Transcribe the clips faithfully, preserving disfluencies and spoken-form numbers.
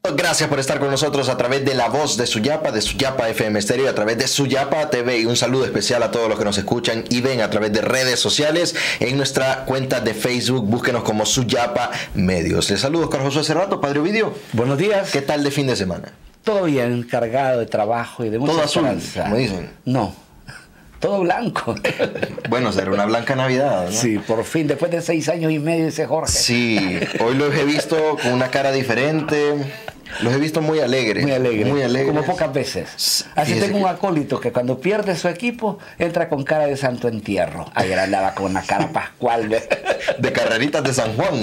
Gracias por estar con nosotros a través de la voz de Suyapa, de Suyapa F M Stereo, a través de Suyapa T V, y un saludo especial a todos los que nos escuchan y ven a través de redes sociales en nuestra cuenta de Facebook. Búsquenos como Suyapa Medios. Les saludo, Carlos Josué Cerrato. Padre Ovidio, buenos días. ¿Qué tal de fin de semana? Todo bien, cargado de trabajo y de mucha todo azul, esperanza. como dicen. No, todo blanco. Bueno, será una blanca Navidad, ¿no? Sí, por fin, después de seis años y medio, dice Jorge. Sí, hoy los he visto con una cara diferente. Los he visto muy alegres. Muy alegres. Muy alegres. Como pocas veces. Así Fíjese tengo un que... acólito que cuando pierde su equipo entra con cara de santo entierro. Ayer andaba con una cara pascual de, de carreritas de San Juan.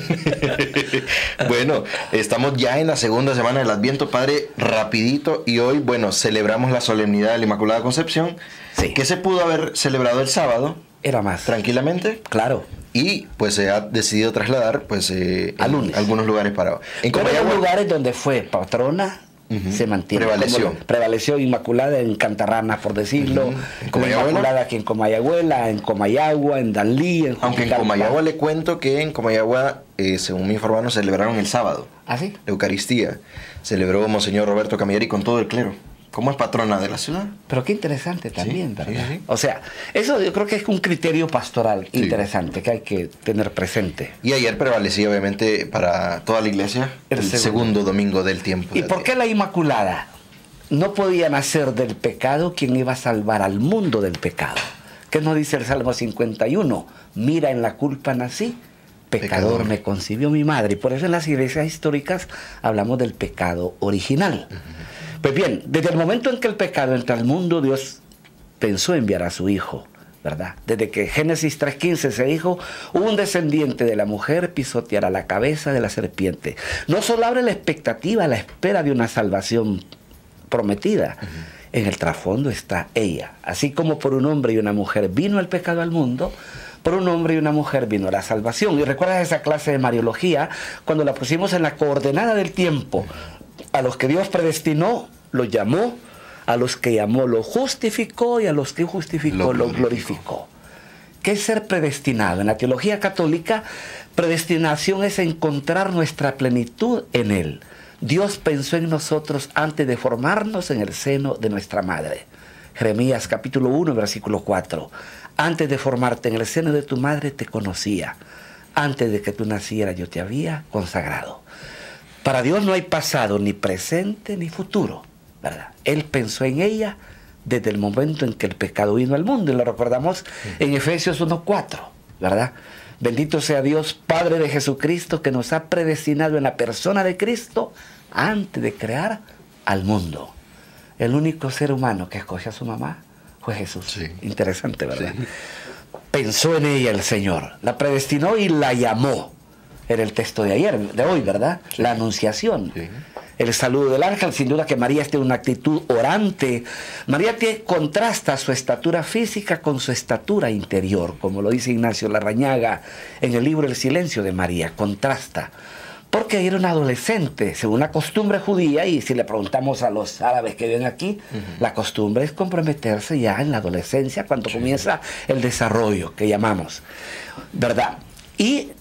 Bueno, estamos ya en la segunda semana del Adviento, Padre, rapidito. Y hoy, bueno, celebramos la solemnidad de la Inmaculada Concepción. Sí. Que se pudo haber celebrado el sábado. Era más. Tranquilamente. Claro. Y pues se ha decidido trasladar pues eh, a lunes. algunos lugares para... En los lugares donde fue patrona, uh-huh, se mantiene. Prevaleció. Prevaleció Inmaculada en Cantarranas, por decirlo. Uh-huh. En Comayagüela. Inmaculada aquí en Comayagüela, en Comayagua, en Danlí, en Aunque en Comayagua le cuento que en Comayagua, eh, según me informaron, celebraron el sábado. ¿Ah, sí? La Eucaristía. Celebró Monseñor Roberto Camilleri con todo el clero. ¿Cómo es patrona de la ciudad? Pero qué interesante también, sí, ¿verdad? Sí, sí. O sea, eso yo creo que es un criterio pastoral sí. interesante que hay que tener presente. Y ayer prevalecía, obviamente, para toda la iglesia el, el segundo. segundo domingo del tiempo. ¿Y por qué la Inmaculada? No podía nacer del pecado quien iba a salvar al mundo del pecado. ¿Qué nos dice el Salmo cincuenta y uno? Mira, en la culpa nací, pecador, pecador. me concibió mi madre. Y por eso en las iglesias históricas hablamos del pecado original. Uh-huh. Pues bien, desde el momento en que el pecado entra al mundo, Dios pensó enviar a su Hijo, ¿verdad? Desde que Génesis tres quince se dijo, un descendiente de la mujer pisoteará la cabeza de la serpiente. No solo abre la expectativa, la espera de una salvación prometida. Uh-huh. En el trasfondo está ella. Así como por un hombre y una mujer vino el pecado al mundo, por un hombre y una mujer vino la salvación. Y recuerdas esa clase de Mariología, cuando la pusimos en la coordenada del tiempo. A los que Dios predestinó, los llamó, a los que llamó, los justificó, y a los que justificó, los glorificó. ¿Qué es ser predestinado? En la teología católica, predestinación es encontrar nuestra plenitud en Él. Dios pensó en nosotros antes de formarnos en el seno de nuestra madre. Jeremías capítulo uno, versículo cuatro. Antes de formarte en el seno de tu madre te conocía. Antes de que tú nacieras yo te había consagrado. Para Dios no hay pasado, ni presente, ni futuro, ¿verdad? Él pensó en ella desde el momento en que el pecado vino al mundo. Y lo recordamos en Efesios uno cuatro, ¿verdad? Bendito sea Dios, Padre de Jesucristo, que nos ha predestinado en la persona de Cristo antes de crear al mundo. El único ser humano que escogió a su mamá fue Jesús. Sí. Interesante, ¿verdad? Sí. Pensó en ella el Señor, la predestinó y la llamó. Era el texto de ayer, de hoy, ¿verdad? Sí. La anunciación. Sí. El saludo del ángel, sin duda que María tiene una actitud orante. María te contrasta su estatura física con su estatura interior, como lo dice Ignacio Larrañaga en el libro El silencio de María, contrasta. Porque era una adolescente, según la costumbre judía, y si le preguntamos a los árabes que viven aquí, uh-huh. la costumbre es comprometerse ya en la adolescencia, cuando sí. comienza el desarrollo, que llamamos, ¿verdad? Y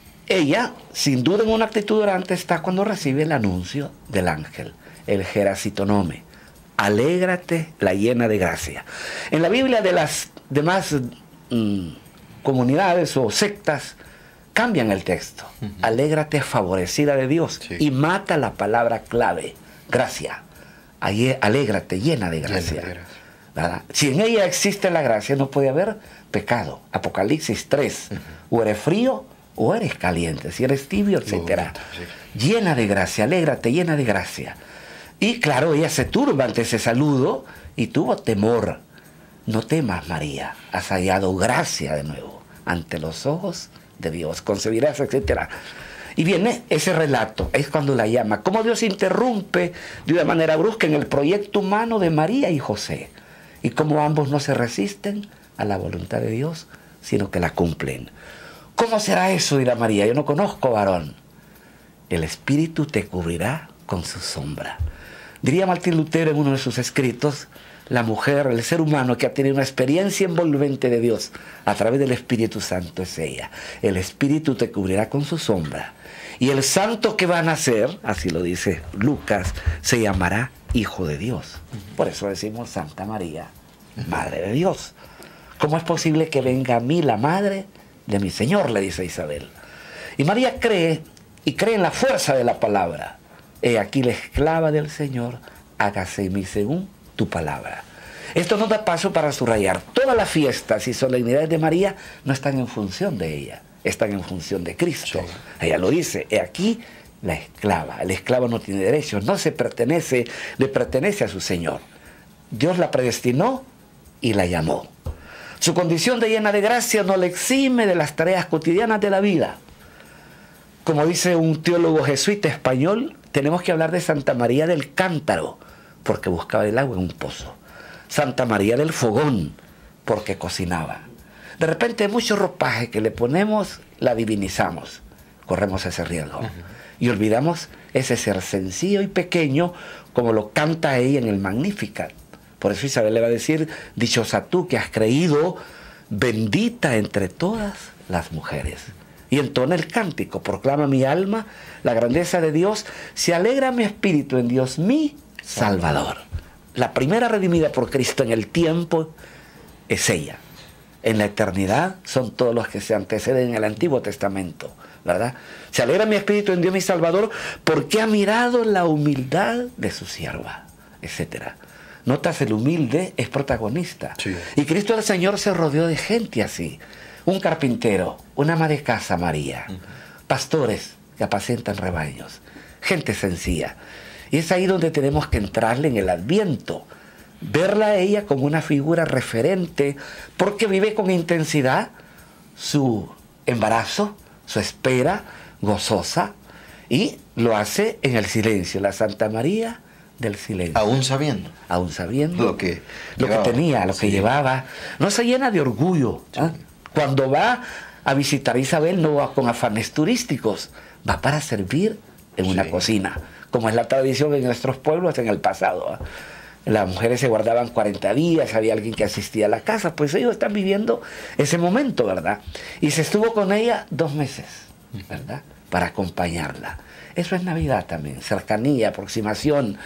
ella, sin duda en una actitud orante, está cuando recibe el anuncio del ángel, el Geracitonome. Alégrate, la llena de gracia. En la Biblia de las demás mmm, comunidades o sectas, cambian el texto. Uh-huh. Alégrate, favorecida de Dios. Sí. Y mata la palabra clave, gracia. Alégrate, llena de gracia. Llena de gracia. ¿Verdad? Si en ella existe la gracia, no puede haber pecado. Apocalipsis tres. Uh-huh. O eres frío o eres caliente, si eres tibio, etcétera. Uh, sí. Llena de gracia, alégrate, llena de gracia. Y claro, ella se turba ante ese saludo y tuvo temor. No temas, María, has hallado gracia de nuevo ante los ojos de Dios, concebirás, etcétera. Y viene ese relato, es cuando la llama, cómo Dios interrumpe de una manera brusca en el proyecto humano de María y José, y cómo ambos no se resisten a la voluntad de Dios, sino que la cumplen. ¿Cómo será eso? Dirá María. Yo no conozco varón. El Espíritu te cubrirá con su sombra. Diría Martín Lutero en uno de sus escritos, la mujer, el ser humano que ha tenido una experiencia envolvente de Dios a través del Espíritu Santo es ella. El Espíritu te cubrirá con su sombra. Y el santo que va a nacer, así lo dice Lucas, se llamará Hijo de Dios. Por eso decimos Santa María, Madre de Dios. ¿Cómo es posible que venga a mí la madre de mi Señor?, le dice Isabel. Y María cree, y cree en la fuerza de la palabra. He aquí la esclava del Señor, hágase en mí según tu palabra. Esto nos da paso para subrayar. Todas las fiestas y solemnidades de María no están en función de ella, están en función de Cristo. Sí. Ella lo dice, he aquí la esclava. El esclavo no tiene derechos, no se pertenece, le pertenece a su Señor. Dios la predestinó y la llamó. Su condición de llena de gracia no le exime de las tareas cotidianas de la vida. Como dice un teólogo jesuita español, tenemos que hablar de Santa María del Cántaro, porque buscaba el agua en un pozo. Santa María del Fogón, porque cocinaba. De repente mucho ropaje que le ponemos, la divinizamos. Corremos ese riesgo. Uh-huh. Y olvidamos ese ser sencillo y pequeño, como lo canta ella en el Magnificat. Por eso Isabel le va a decir, dichosa tú que has creído, bendita entre todas las mujeres. Y entona el cántico, proclama mi alma la grandeza de Dios, se alegra mi espíritu en Dios mi Salvador. La primera redimida por Cristo en el tiempo es ella. En la eternidad son todos los que se anteceden en el Antiguo Testamento, ¿verdad? Se alegra mi espíritu en Dios mi Salvador porque ha mirado la humildad de su sierva, etcétera. Notas, el humilde es protagonista. Sí. Y Cristo el Señor se rodeó de gente así. Un carpintero, una ama de casa, María, uh-huh. pastores que apacentan rebaños, gente sencilla. Y es ahí donde tenemos que entrarle en el Adviento, verla a ella como una figura referente, porque vive con intensidad su embarazo, su espera gozosa, y lo hace en el silencio. La Santa María del silencio. Aún sabiendo. Aún sabiendo lo que, lo que tenía, lo que sí. llevaba. No se llena de orgullo. Sí. ¿eh? Cuando va a visitar a Isabel no va con afanes turísticos, va para servir en sí. una cocina, como es la tradición en nuestros pueblos en el pasado. ¿eh? Las mujeres se guardaban cuarenta días, había alguien que asistía a la casa, pues ellos están viviendo ese momento, ¿verdad? Y se estuvo con ella dos meses, ¿verdad? Para acompañarla. Eso es Navidad también, cercanía, aproximación,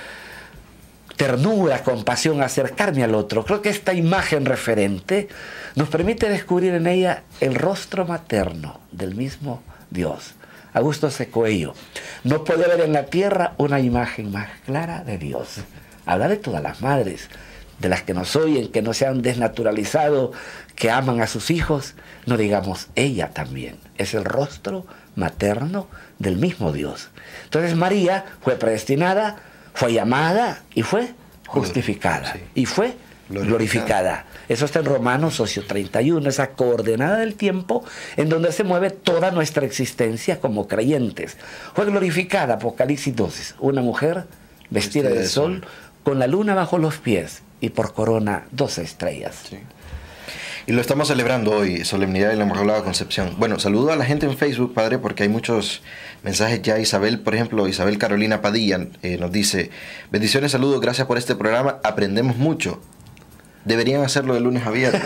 ternura, compasión, acercarme al otro. Creo que esta imagen referente nos permite descubrir en ella el rostro materno del mismo Dios. Augusto Secoello, no puede haber en la tierra una imagen más clara de Dios. Habla de todas las madres, de las que nos oyen, que no se han desnaturalizado, que aman a sus hijos. No digamos ella también, es el rostro materno del mismo Dios. Entonces María fue predestinada, fue llamada y fue justificada. Sí. Y fue glorificada. glorificada. Eso está en Romanos ocho treinta y uno, esa coordenada del tiempo en donde se mueve toda nuestra existencia como creyentes. Fue glorificada, Apocalipsis doce, una mujer vestida, vestida de, de sol, sol, con la luna bajo los pies y por corona doce estrellas. Sí. Y lo estamos celebrando hoy, Solemnidad de la Inmaculada Concepción. Bueno, saludo a la gente en Facebook, padre, porque hay muchos mensajes ya. Isabel, por ejemplo, Isabel Carolina Padilla eh, nos dice, bendiciones, saludos, gracias por este programa, aprendemos mucho. Deberían hacerlo de lunes a viernes.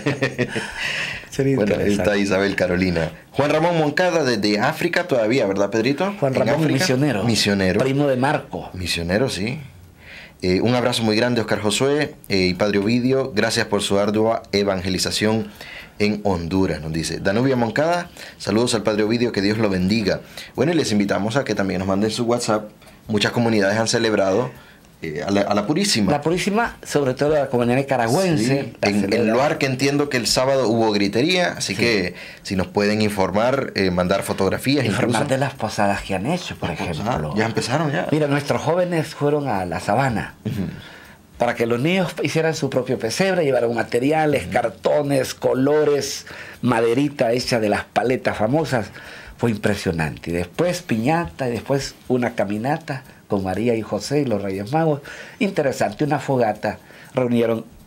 Bueno, ahí está Isabel Carolina. Juan Ramón Moncada desde África todavía, ¿verdad, Pedrito? Juan Ramón, África, misionero. Misionero. Primo de Marco. Misionero, sí. Eh, un abrazo muy grande, Oscar Josué eh, y Padre Ovidio. Gracias por su ardua evangelización en Honduras, nos dice. Danubia Moncada, saludos al Padre Ovidio, que Dios lo bendiga. Bueno, y les invitamos a que también nos manden su WhatsApp. Muchas comunidades han celebrado eh, a, la, a la Purísima. La Purísima, sobre todo la comunidad nicaragüense. Sí, en el lugar que entiendo que el sábado hubo gritería, así sí. que si nos pueden informar, eh, mandar fotografías. Informar incluso de las posadas que han hecho, por ejemplo. Ya empezaron ya. Mira, nuestros jóvenes fueron a la sabana. Uh-huh. Para que los niños hicieran su propio pesebre, llevaron materiales, uh-huh. cartones, colores, maderita hecha de las paletas famosas. Fue impresionante. Y después piñata, y después una caminata con María y José y los Reyes Magos. Interesante, una fogata. Reunieron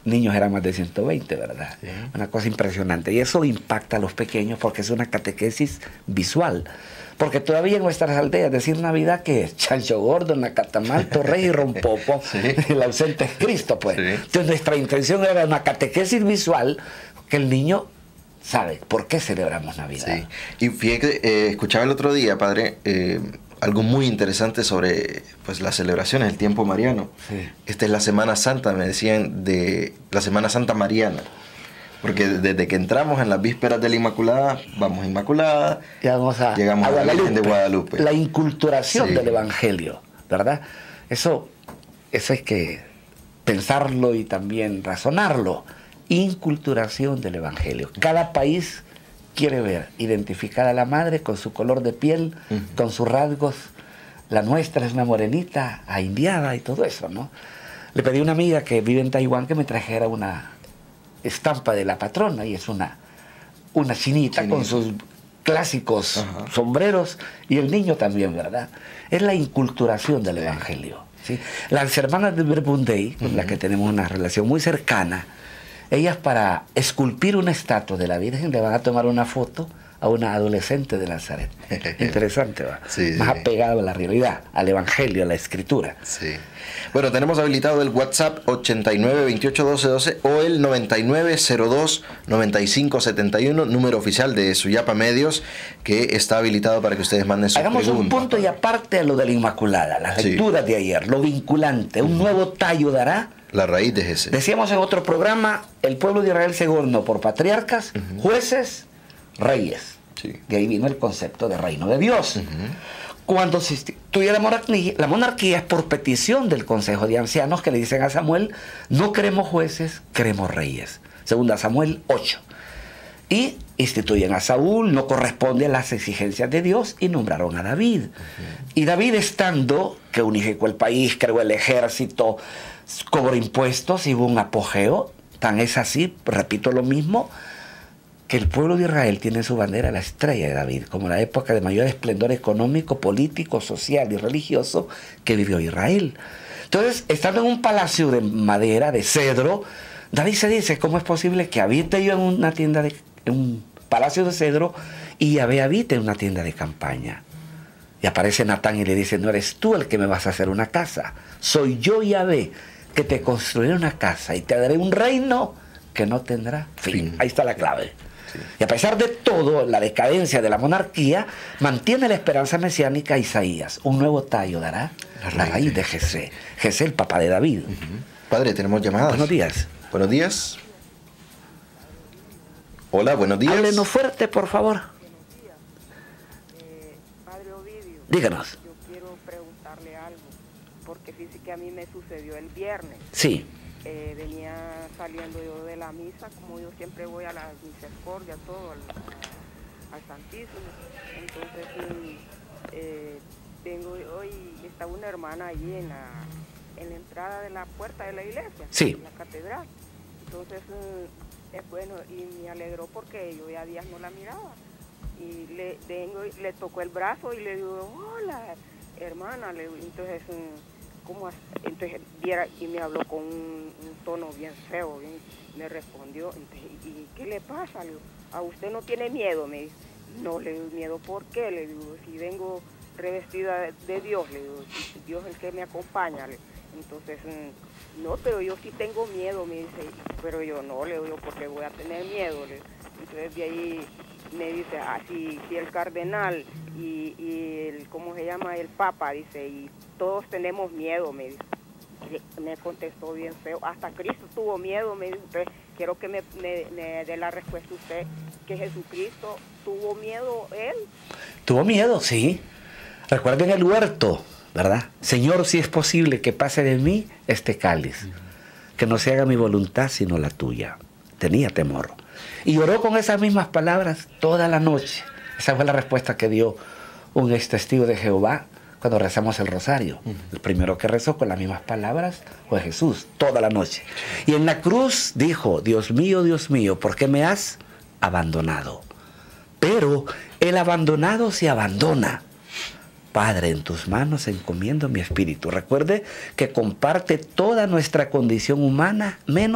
niños eran más de ciento veinte, ¿verdad? Sí. Una cosa impresionante. Y eso impacta a los pequeños porque es una catequesis visual. Porque todavía en nuestras aldeas decir Navidad que es chancho gordo, nacatamal, torrey y rompopo, sí. El ausente es Cristo, pues. Sí. Entonces nuestra intención era una catequesis visual que el niño sabe por qué celebramos Navidad. Sí. Y fíjate, eh, escuchaba el otro día, padre, eh, algo muy interesante sobre pues las celebraciones, el tiempo mariano. Sí. Esta es la Semana Santa, me decían, de la Semana Santa Mariana. Porque desde que entramos en las vísperas de la Inmaculada, vamos a Inmaculada, llegamos a, llegamos a, a la Virgen de Guadalupe. La inculturación sí. del Evangelio, ¿verdad? Eso, eso hay que pensarlo y también razonarlo. Inculturación del Evangelio. Cada país quiere ver identificada a la madre con su color de piel, uh-huh. con sus rasgos. La nuestra es una morenita, indiada y todo eso, ¿no? Le pedí a una amiga que vive en Taiwán que me trajera una estampa de la patrona y es una, una chinita, chinita con sus clásicos uh-huh. sombreros y el niño también, ¿verdad? Es la inculturación del sí. Evangelio, ¿sí? Las hermanas de Verbundey, con uh-huh. las que tenemos una relación muy cercana, ellas para esculpir una estatua de la Virgen le van a tomar una foto a una adolescente de Nazaret. Interesante, ¿va? Sí, más sí. apegado a la realidad, al Evangelio, a la Escritura. Sí. Bueno, tenemos habilitado el WhatsApp ochenta y nueve veintiocho doce doce o el noventa y nueve cero dos noventa y cinco setenta y uno, número oficial de Suyapa Medios, que está habilitado para que ustedes manden sus Hagamos preguntas. Un punto y aparte a lo de la Inmaculada, las lecturas sí. de ayer, lo vinculante, un nuevo tallo dará. La raíz de Jesús. Decíamos en otro programa, el pueblo de Israel se gobernó por patriarcas, uh-huh. jueces, reyes. Sí. De ahí vino el concepto de reino de Dios. Uh-huh. Cuando se instituye la monarquía, la monarquía es por petición del Consejo de Ancianos que le dicen a Samuel, no queremos jueces, queremos reyes. Segunda Samuel ocho. Y instituyen a Saúl, no corresponde a las exigencias de Dios y nombraron a David. Uh-huh. Y David estando, que unificó el país, creó el ejército, cobró impuestos y hubo un apogeo, tan es así, repito lo mismo, que el pueblo de Israel tiene en su bandera la estrella de David, como la época de mayor esplendor económico, político, social y religioso que vivió Israel. Entonces, estando en un palacio de madera, de cedro, David se dice, ¿cómo es posible que habite yo en una tienda de, en un palacio de cedro y Yahvé habite en una tienda de campaña? Y aparece Natán y le dice, no eres tú el que me vas a hacer una casa, soy yo Yahvé que te construiré una casa y te daré un reino que no tendrá fin. fin. Ahí está la clave. Sí. Y a pesar de todo, la decadencia de la monarquía mantiene la esperanza mesiánica. Isaías, un nuevo tallo dará la, la raíz de Jesé. Jesé, el papá de David. Uh-huh. Padre, tenemos llamadas. Buenos días. Buenos días. Hola, buenos días. Háblenos fuerte, por favor. Buenos días. Eh, Padre Ovidio. Díganos. Yo quiero preguntarle algo, porque fíjese que a mí me sucedió el viernes. Sí. Eh, venía saliendo yo de la misa, como yo siempre voy a la misericordia, todo, al, a, al Santísimo. Entonces, eh, vengo hoy, está una hermana allí en la, en la entrada de la puerta de la iglesia, sí. en la catedral. Entonces, eh, bueno, y me alegró porque yo ya días no la miraba. Y le, vengo, le tocó el brazo y le digo, hola, hermana. Le, entonces, ¿cómo? Entonces viera y me habló con un, un tono bien feo, bien, me respondió, entonces, ¿y qué le pasa? Le digo, ¿a usted no tiene miedo? Me dice, no, le digo, ¿miedo por qué? Le digo, si vengo revestida de, de Dios, le digo, Dios es el que me acompaña. Le, entonces, no, pero yo sí tengo miedo, me dice, pero yo no, le digo, porque voy a tener miedo. Le, entonces de ahí me dice, ah, si, si el cardenal y, y el, ¿cómo se llama? El papa, dice, y todos tenemos miedo, me dice. Me contestó bien feo, hasta Cristo tuvo miedo, me dice. Entonces, quiero que me, me, me dé la respuesta usted, que Jesucristo tuvo miedo, él. Tuvo miedo, sí. Recuerden el huerto, ¿verdad? Señor, si es posible que pase de mí este cáliz, que no se haga mi voluntad sino la tuya. Tenía temor. Y oró con esas mismas palabras toda la noche. Esa fue la respuesta que dio un ex testigo de Jehová cuando rezamos el rosario. Uh-huh. El primero que rezó con las mismas palabras fue Jesús, toda la noche. Y en la cruz dijo, Dios mío, Dios mío, ¿por qué me has abandonado? Pero el abandonado se abandona. Padre, en tus manos encomiendo mi espíritu. Recuerde que comparte toda nuestra condición humana, menos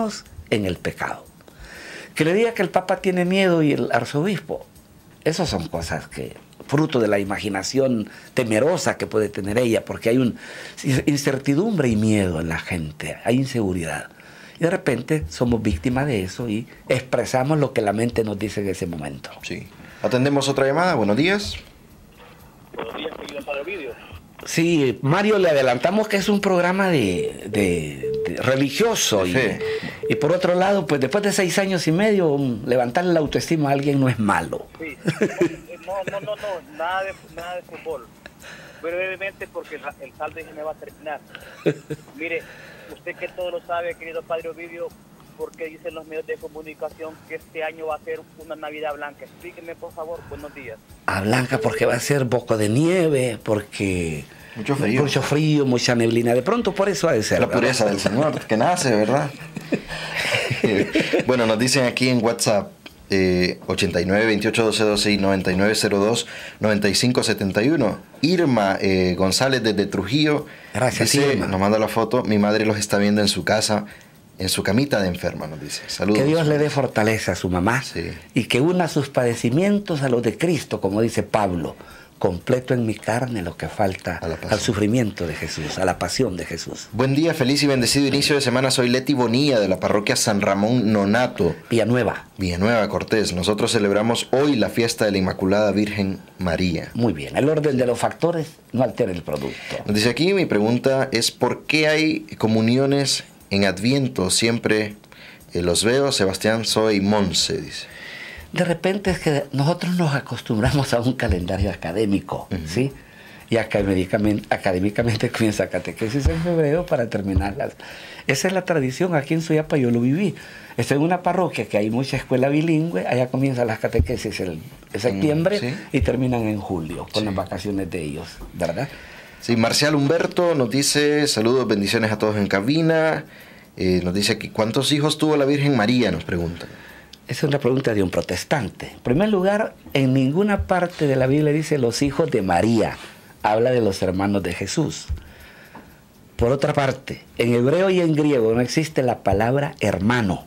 en el pecado. Que le diga que el Papa tiene miedo y el arzobispo, esas son cosas que, fruto de la imaginación temerosa que puede tener ella, porque hay una incertidumbre y miedo en la gente, hay inseguridad. Y de repente somos víctimas de eso y expresamos lo que la mente nos dice en ese momento. Sí. Atendemos otra llamada. Buenos días. Buenos días, querido Padre Ovidio. Sí, Mario, le adelantamos que es un programa de, de, de religioso. Y, y por otro lado, pues después de seis años y medio, um, levantarle la autoestima a alguien no es malo. Sí, no, no, no, no, nada de, nada de fútbol. Brevemente, porque el, el saldo me va a terminar. Mire, usted que todo lo sabe, querido Padre Ovidio, ¿por qué dicen los medios de comunicación que este año va a ser una Navidad blanca? Explíqueme, por favor. Buenos días. A blanca porque va a ser boco de nieve, porque... Mucho frío. Mucho frío, mucha neblina. De pronto por eso ha de ser. La pureza del Señor que nace, ¿verdad? Bueno, nos dicen aquí en WhatsApp eh, ochenta y nueve, veintiocho, doce, doce y noventa y nueve, cero dos, noventa y cinco, setenta y uno. Irma eh, González desde Trujillo. Gracias, dice, Irma. Nos manda la foto. Mi madre los está viendo en su casa, en su camita de enferma, nos dice. Saludos. Que Dios le dé fortaleza a su mamá, sí, y que una sus padecimientos a los de Cristo, como dice Pablo. Completo en mi carne lo que falta al sufrimiento de Jesús, a la pasión de Jesús. Buen día, feliz y bendecido inicio de semana. Soy Leti Bonilla de la parroquia San Ramón Nonato, Villanueva. Villanueva, Cortés. Nosotros celebramos hoy la fiesta de la Inmaculada Virgen María. Muy bien, el orden de los factores no altera el producto. Nos dice aquí, mi pregunta es ¿por qué hay comuniones en Adviento? Siempre eh, los veo, Sebastián Zoe y Monse, dice. De repente es que nosotros nos acostumbramos a un calendario académico, uh-huh. ¿sí? Y académicamente, académicamente comienza catequesis en febrero para terminarlas. Esa es la tradición, aquí en Suyapa yo lo viví. Estoy en una parroquia que hay mucha escuela bilingüe, allá comienzan las catequesis en septiembre, ¿sí? Y terminan en julio, con sí. las vacaciones de ellos, ¿verdad? Sí, Marcial Humberto nos dice, saludos, bendiciones a todos en cabina. Eh, nos dice aquí, ¿cuántos hijos tuvo la Virgen María? Nos preguntan. Esa es una pregunta de un protestante. En primer lugar, en ninguna parte de la Biblia dice los hijos de María. Habla de los hermanos de Jesús. Por otra parte, en hebreo y en griego no existe la palabra hermano,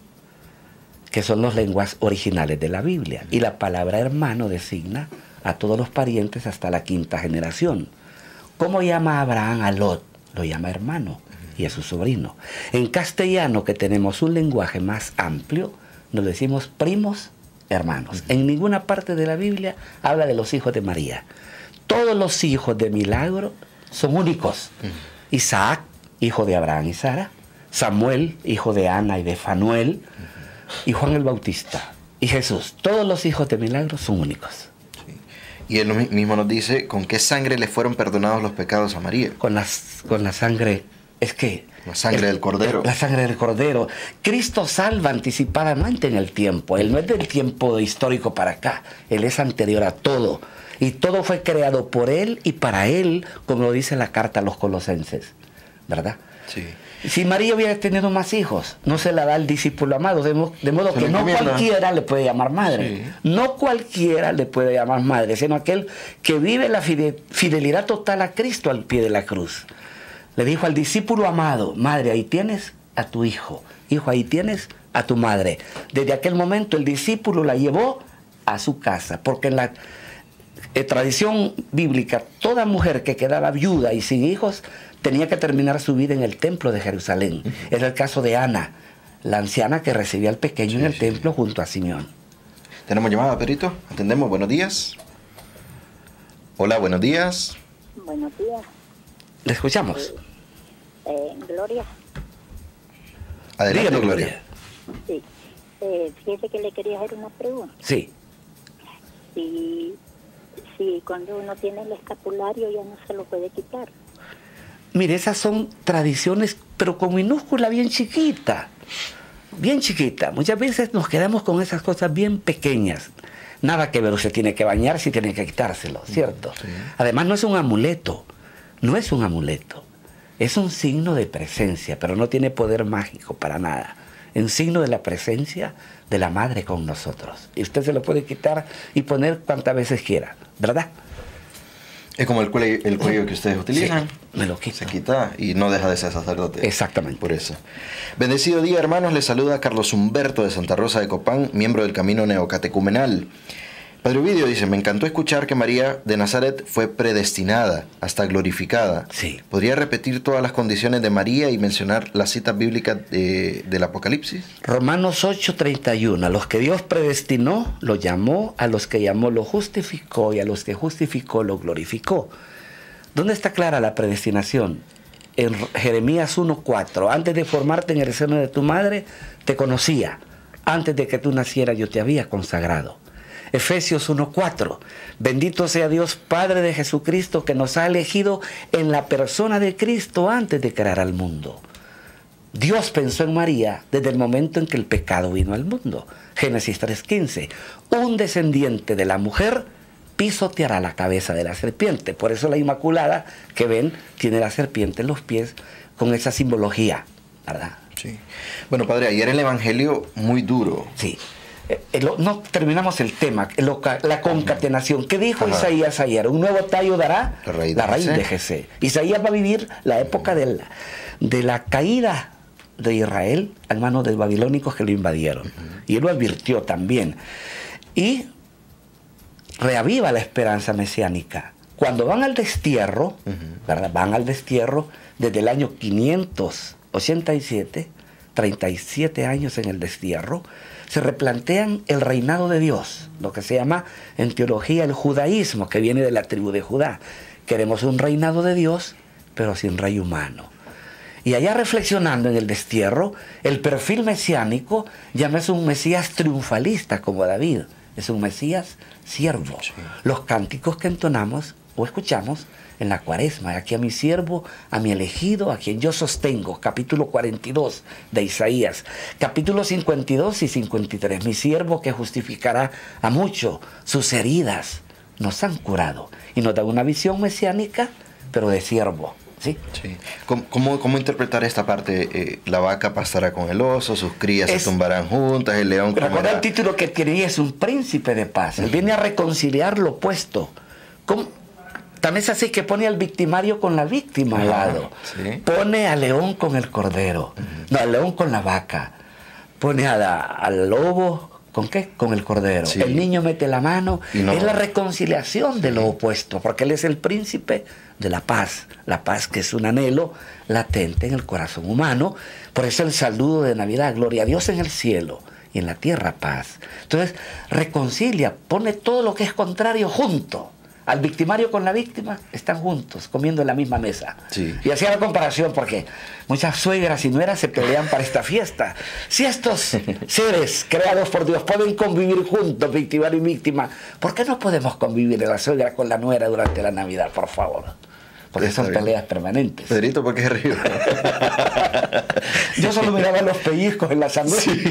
que son las lenguas originales de la Biblia. Y la palabra hermano designa a todos los parientes hasta la quinta generación. ¿Cómo llama a Abraham a Lot? Lo llama hermano y a su sobrino. En castellano, que tenemos un lenguaje más amplio, nos decimos primos, hermanos. Uh-huh. En ninguna parte de la Biblia habla de los hijos de María. Todos los hijos de Milagro son únicos. Uh-huh. Isaac, hijo de Abraham y Sara. Samuel, hijo de Ana y de Fanuel. Uh-huh. Y Juan el Bautista. Y Jesús. Todos los hijos de Milagro son únicos. Sí. Y él mismo nos dice, ¿con qué sangre le fueron perdonados los pecados a María? Con, las, con la sangre, es que... La sangre el, del Cordero. La sangre del Cordero. Cristo salva anticipadamente en el tiempo. Él no es del tiempo histórico para acá. Él es anterior a todo. Y todo fue creado por Él y para Él, como lo dice la carta a los Colosenses. ¿Verdad? Sí. Si María hubiera tenido más hijos, no se la da al discípulo amado. De, mo de modo se que no cualquiera le puede llamar madre. Sí. No cualquiera le puede llamar madre, sino aquel que vive la fidelidad total a Cristo al pie de la cruz. Le dijo al discípulo amado, madre, ahí tienes a tu hijo. Hijo, ahí tienes a tu madre. Desde aquel momento el discípulo la llevó a su casa, porque en la eh, tradición bíblica, toda mujer que quedaba viuda y sin hijos tenía que terminar su vida en el templo de Jerusalén. Uh-huh. Era el caso de Ana, la anciana que recibía al pequeño sí, en el sí. templo junto a Simeón. Tenemos llamada, Perito. Atendemos. Buenos días. Hola, buenos días. Buenos días. Le escuchamos. Eh, eh, Gloria. Adelante, Dígame, Gloria. Gloria. Sí. Eh, fíjese que le quería hacer una pregunta. Sí. Si, si cuando uno tiene el escapulario ya no se lo puede quitar. Mire, esas son tradiciones, pero con minúscula bien chiquita. Bien chiquita. Muchas veces nos quedamos con esas cosas bien pequeñas. Nada que ver, usted tiene que bañarse y tiene que quitárselo, ¿cierto? Sí. Además no es un amuleto. No es un amuleto, es un signo de presencia, pero no tiene poder mágico para nada. Es un signo de la presencia de la Madre con nosotros. Y usted se lo puede quitar y poner cuantas veces quiera, ¿verdad? Es como el cuello, el cuello que ustedes utilizan. Sí, me lo quito. Se quita y no deja de ser sacerdote. Exactamente. Por eso. Bendecido día, hermanos. Les saluda Carlos Humberto de Santa Rosa de Copán, miembro del Camino Neocatecumenal. Padre Ovidio dice, me encantó escuchar que María de Nazaret fue predestinada, hasta glorificada. Sí. ¿Podría repetir todas las condiciones de María y mencionar las citas bíblicas de, del Apocalipsis? Romanos ocho treinta y uno. A los que Dios predestinó, lo llamó. A los que llamó, lo justificó. Y a los que justificó, lo glorificó. ¿Dónde está clara la predestinación? En Jeremías uno cuatro. Antes de formarte en el seno de tu madre, te conocía. Antes de que tú nacieras, yo te había consagrado. Efesios uno cuatro. Bendito sea Dios Padre de Jesucristo, que nos ha elegido en la persona de Cristo antes de crear al mundo. Dios pensó en María desde el momento en que el pecado vino al mundo. Génesis tres quince. Un descendiente de la mujer pisoteará la cabeza de la serpiente. Por eso la Inmaculada que ven tiene la serpiente en los pies con esa simbología, ¿verdad? Sí. Bueno, padre, ayer el Evangelio muy duro. Sí. Eh, lo, no terminamos el tema, lo, la concatenación. ¿Qué dijo Ajá. Isaías ayer? Un nuevo tallo dará la raíz, la raíz de Jesé. Isaías va a vivir la época de la, de la caída de Israel a manos de los babilónicos que lo invadieron. Uh-huh. Y él lo advirtió también. Y reaviva la esperanza mesiánica. Cuando van al destierro, uh-huh. ¿verdad? Van al destierro desde el año quinientos ochenta y siete, treinta y siete años en el destierro, se replantean el reinado de Dios, lo que se llama en teología el judaísmo, que viene de la tribu de Judá. Queremos un reinado de Dios, pero sin rey humano. Y allá reflexionando en el destierro, el perfil mesiánico ya no es un Mesías triunfalista como David, es un Mesías siervo. Sí. Los cánticos que entonamos o escuchamos en la cuaresma, aquí a mi siervo, a mi elegido, a quien yo sostengo, capítulo cuarenta y dos de Isaías, capítulo cincuenta y dos y cincuenta y tres, mi siervo que justificará a muchos, sus heridas nos han curado, y nos da una visión mesiánica, pero de siervo. ¿Sí? Sí. ¿Cómo, cómo, cómo interpretar esta parte? Eh, la vaca pastará con el oso, sus crías es, se tumbarán juntas, el león comerá. Recuerda el título que tiene, es un príncipe de paz. Él viene a reconciliar lo opuesto. ¿Cómo? También es así que pone al victimario con la víctima al lado. ¿Sí? Pone al león con el cordero. Uh-huh. No, al león con la vaca. Pone a la, al lobo, ¿con qué? Con el cordero. Sí. El niño mete la mano. No. Es la reconciliación de lo opuesto, porque él es el príncipe de la paz. La paz que es un anhelo latente en el corazón humano. Por eso el saludo de Navidad, gloria a Dios en el cielo y en la tierra paz. Entonces, reconcilia, pone todo lo que es contrario junto. Al victimario con la víctima están juntos, comiendo en la misma mesa. Sí. Y hacía la comparación porque muchas suegras y nueras se pelean para esta fiesta. Si estos seres creados por Dios pueden convivir juntos, victimario y víctima, ¿por qué no podemos convivir la suegra con la nuera durante la Navidad, por favor? Porque son peleas permanentes. Pedrito, ¿por qué río? Yo solo miraba los pellizcos en la sangre. Sí.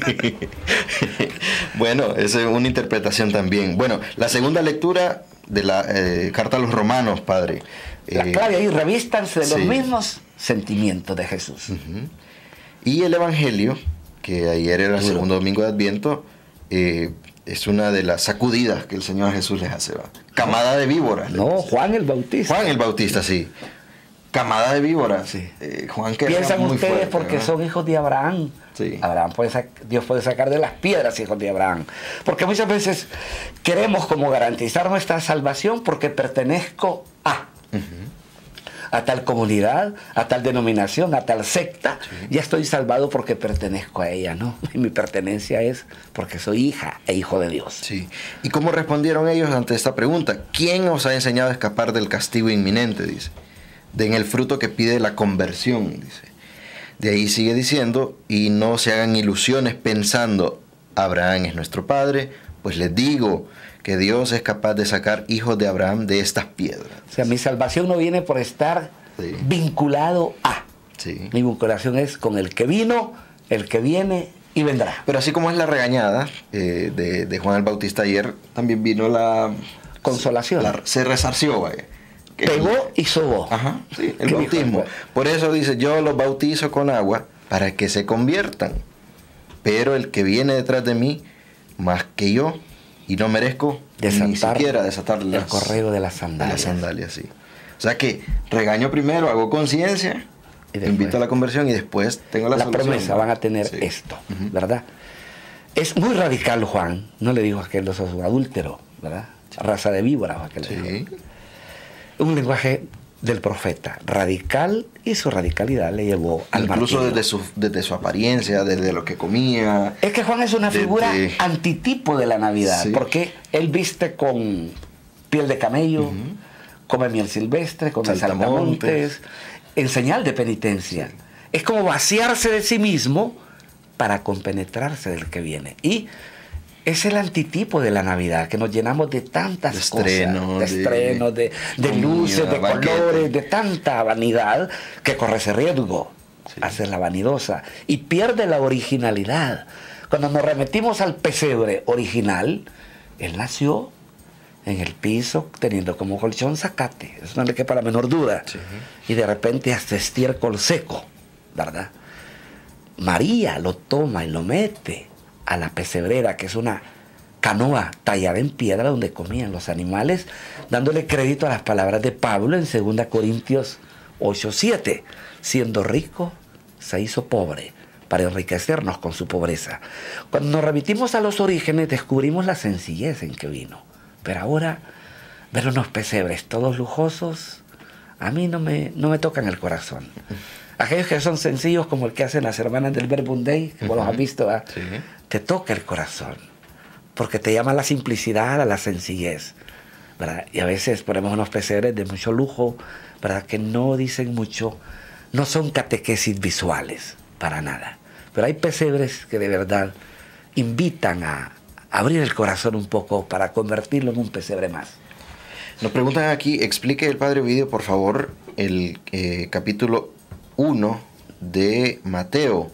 Bueno, esa es una interpretación también. Bueno, la segunda lectura de la eh, carta a los romanos, padre. La eh, clave ahí, revístanse de sí. los mismos sentimientos de Jesús. Uh-huh. Y el Evangelio, que ayer era el Duro. segundo domingo de Adviento, eh, es una de las sacudidas que el Señor Jesús les hace. ¿va? Camada de víboras. No, Juan el Bautista. Juan el Bautista, sí. Camada de víboras. Sí. Eh, Juan que piensan muy ustedes fuerte, porque ¿no? son hijos de Abraham. Sí. Abraham puede Dios puede sacar de las piedras hijos de Abraham. Porque muchas veces queremos como garantizar nuestra salvación porque pertenezco a. Uh-huh. A tal comunidad, a tal denominación, a tal secta, sí. ya estoy salvado porque pertenezco a ella, ¿no? Y mi pertenencia es porque soy hija e hijo de Dios. Sí. ¿Y cómo respondieron ellos ante esta pregunta? ¿Quién os ha enseñado a escapar del castigo inminente? Dice. Den el fruto que pide la conversión, dice. De ahí sigue diciendo, y no se hagan ilusiones pensando, Abraham es nuestro padre, pues les digo que Dios es capaz de sacar hijos de Abraham de estas piedras. O sea, mi salvación no viene por estar sí. vinculado a. Sí. Mi vinculación es con el que vino, el que viene y vendrá. Pero así como es la regañada eh, de, de Juan el Bautista ayer, también vino la... consolación. La, se resarció, vaya. Pegó y sobó. Ajá, sí, el bautismo. Por eso dice, yo los bautizo con agua para que se conviertan. Pero el que viene detrás de mí, más que yo, y no merezco Desatar ni siquiera desatar el las, correo de las de sandalias. las sandalias, sí. O sea que regaño primero, hago conciencia, Y después- invito a la conversión y después tengo la, la solución. promesa, van a tener Sí. esto, Ujú. ¿verdad? Es muy radical Juan, no le dijo a aquel, los sos un adúltero, ¿verdad? Raza de víboras, aquel le dijo. Sí. Un lenguaje del profeta, radical, y su radicalidad le llevó al Incluso martirio. desde su, desde su apariencia, desde lo que comía. Es que Juan es una desde- figura antitipo de la Navidad, Sí. porque él viste con piel de camello, Ujú. come miel silvestre, come Saltamontes. saltamontes, en señal de penitencia. Es como vaciarse de sí mismo para compenetrarse del que viene. Y es el antitipo de la Navidad, que nos llenamos de tantas De cosas, estreno, de de estrenos, de, de comida, luces, de banquete. colores, de tanta vanidad, que corre ese riesgo, Sí. hacerla vanidosa, y pierde la originalidad. Cuando nos remitimos al pesebre original, él nació en el piso, teniendo como colchón zacate, eso no le quepa la menor duda, Sí. y de repente hasta estiércol seco, ¿verdad? María lo toma y lo mete a la pesebrera, que es una canoa tallada en piedra donde comían los animales, dándole crédito a las palabras de Pablo en segunda Corintios ocho siete. Siendo rico, se hizo pobre para enriquecernos con su pobreza. Cuando nos remitimos a los orígenes, descubrimos la sencillez en que vino. Pero ahora, ver unos pesebres todos lujosos, a mí no me, no me tocan el corazón. Aquellos que son sencillos, como el que hacen las hermanas del Verbum Dei, que vos los has visto, ¿verdad? Sí. Te toca el corazón, porque te llama a la simplicidad, a la sencillez, ¿verdad? Y a veces ponemos unos pesebres de mucho lujo, ¿verdad? Que no dicen mucho, no son catequesis visuales, para nada. Pero hay pesebres que de verdad invitan a abrir el corazón un poco para convertirlo en un pesebre más. Nos preguntan aquí, explique el Padre Ovidio, por favor, el eh, capítulo uno de Mateo,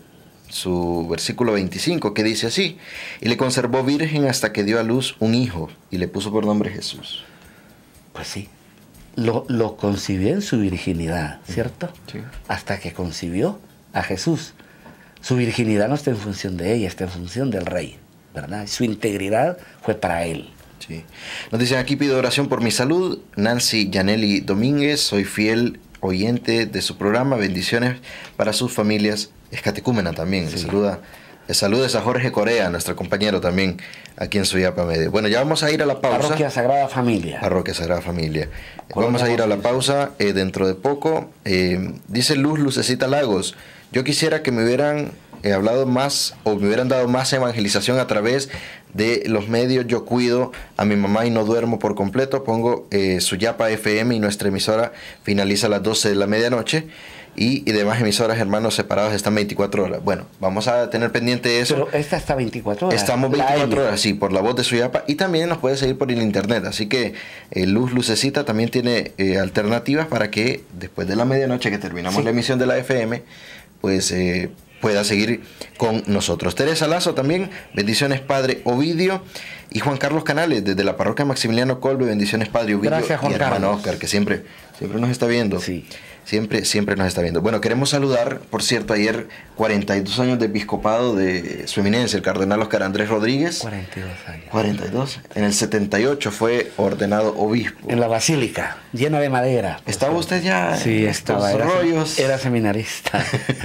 su versículo veinticinco, que dice así: y le conservó virgen hasta que dio a luz un hijo, y le puso por nombre Jesús. Pues sí, lo, lo concibió en su virginidad, ¿cierto? Sí. Hasta que concibió a Jesús. Su virginidad no está en función de ella, está en función del rey, ¿verdad? Su integridad fue para él. Sí. Nos dicen aquí, pido oración por mi salud. Nancy Yaneli Domínguez, soy fiel oyente de su programa. Bendiciones para sus familias. Es catecúmena también. Sí. Saluda, saludes a Jorge Corea, nuestro compañero también aquí en Suyapa Medio. Bueno, ya vamos a ir a la pausa. Parroquia Sagrada Familia. Parroquia Sagrada Familia. Colonia Vamos a ir a la Bautista. pausa eh, dentro de poco. Eh, dice Luz Lucecita Lagos: yo quisiera que me hubieran eh, hablado más o me hubieran dado más evangelización a través de los medios. Yo cuido a mi mamá y no duermo por completo. Pongo eh, Suyapa F M y nuestra emisora finaliza a las doce de la medianoche. Y, y demás emisoras, hermanos, separados están veinticuatro horas. Bueno, vamos a tener pendiente eso. Pero esta está veinticuatro horas. Estamos La veinticuatro M. horas, sí, por la voz de Suyapa. Y también nos puede seguir por el internet. Así que eh, Luz Lucecita también tiene eh, alternativas para que después de la medianoche que terminamos Sí. la emisión de la F M, pues eh, pueda seguir con nosotros. Teresa Lazo también, bendiciones Padre Ovidio. Y Juan Carlos Canales, desde la parroquia Maximiliano Colbe, bendiciones Padre Ovidio. Gracias, Juan y hermano Carlos. Oscar, que siempre, siempre nos está viendo. Sí. Siempre, siempre nos está viendo. Bueno, queremos saludar, por cierto, ayer cuarenta y dos años de episcopado de su eminencia, el cardenal Oscar Andrés Rodríguez. cuarenta y dos años. cuarenta y dos. En el setenta y ocho fue ordenado obispo. En la basílica, llena de madera. ¿Estaba usted ya Sí, en estaba. estos Era, rollos? era seminarista.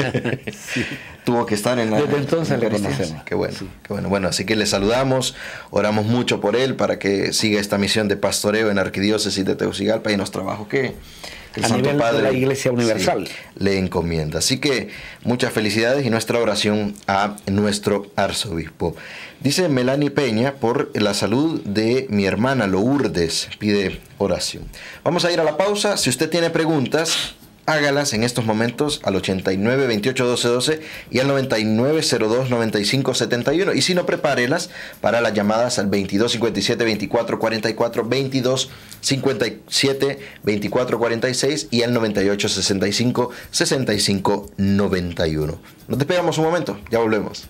Sí. Tuvo que estar en la... Desde entonces en la le Eucaristía. conocemos. Qué bueno, Sí. qué bueno. Bueno, así que le saludamos, oramos mucho por él para que siga esta misión de pastoreo en la Arquidiócesis de Tegucigalpa y en los trabajos que... que el A Santo nivel de Padre, la Iglesia Universal. sí, le encomienda. Así que muchas felicidades y nuestra oración a nuestro arzobispo. Dice Melanie Peña, por la salud de mi hermana Lourdes, pide oración. Vamos a ir a la pausa. Si usted tiene preguntas, hágalas en estos momentos al ochenta y nueve, veintiocho, doce, doce y al noventa y nueve, cero dos, noventa y cinco, setenta y uno. Y si no, prepárelas para las llamadas al veintidós, cincuenta y siete, veinticuatro, cuarenta y cuatro, veintidós, cincuenta y siete, veinticuatro, cuarenta y seis y al noventa y ocho, sesenta y cinco, sesenta y cinco, noventa y uno. Nos despegamos un momento, ya volvemos.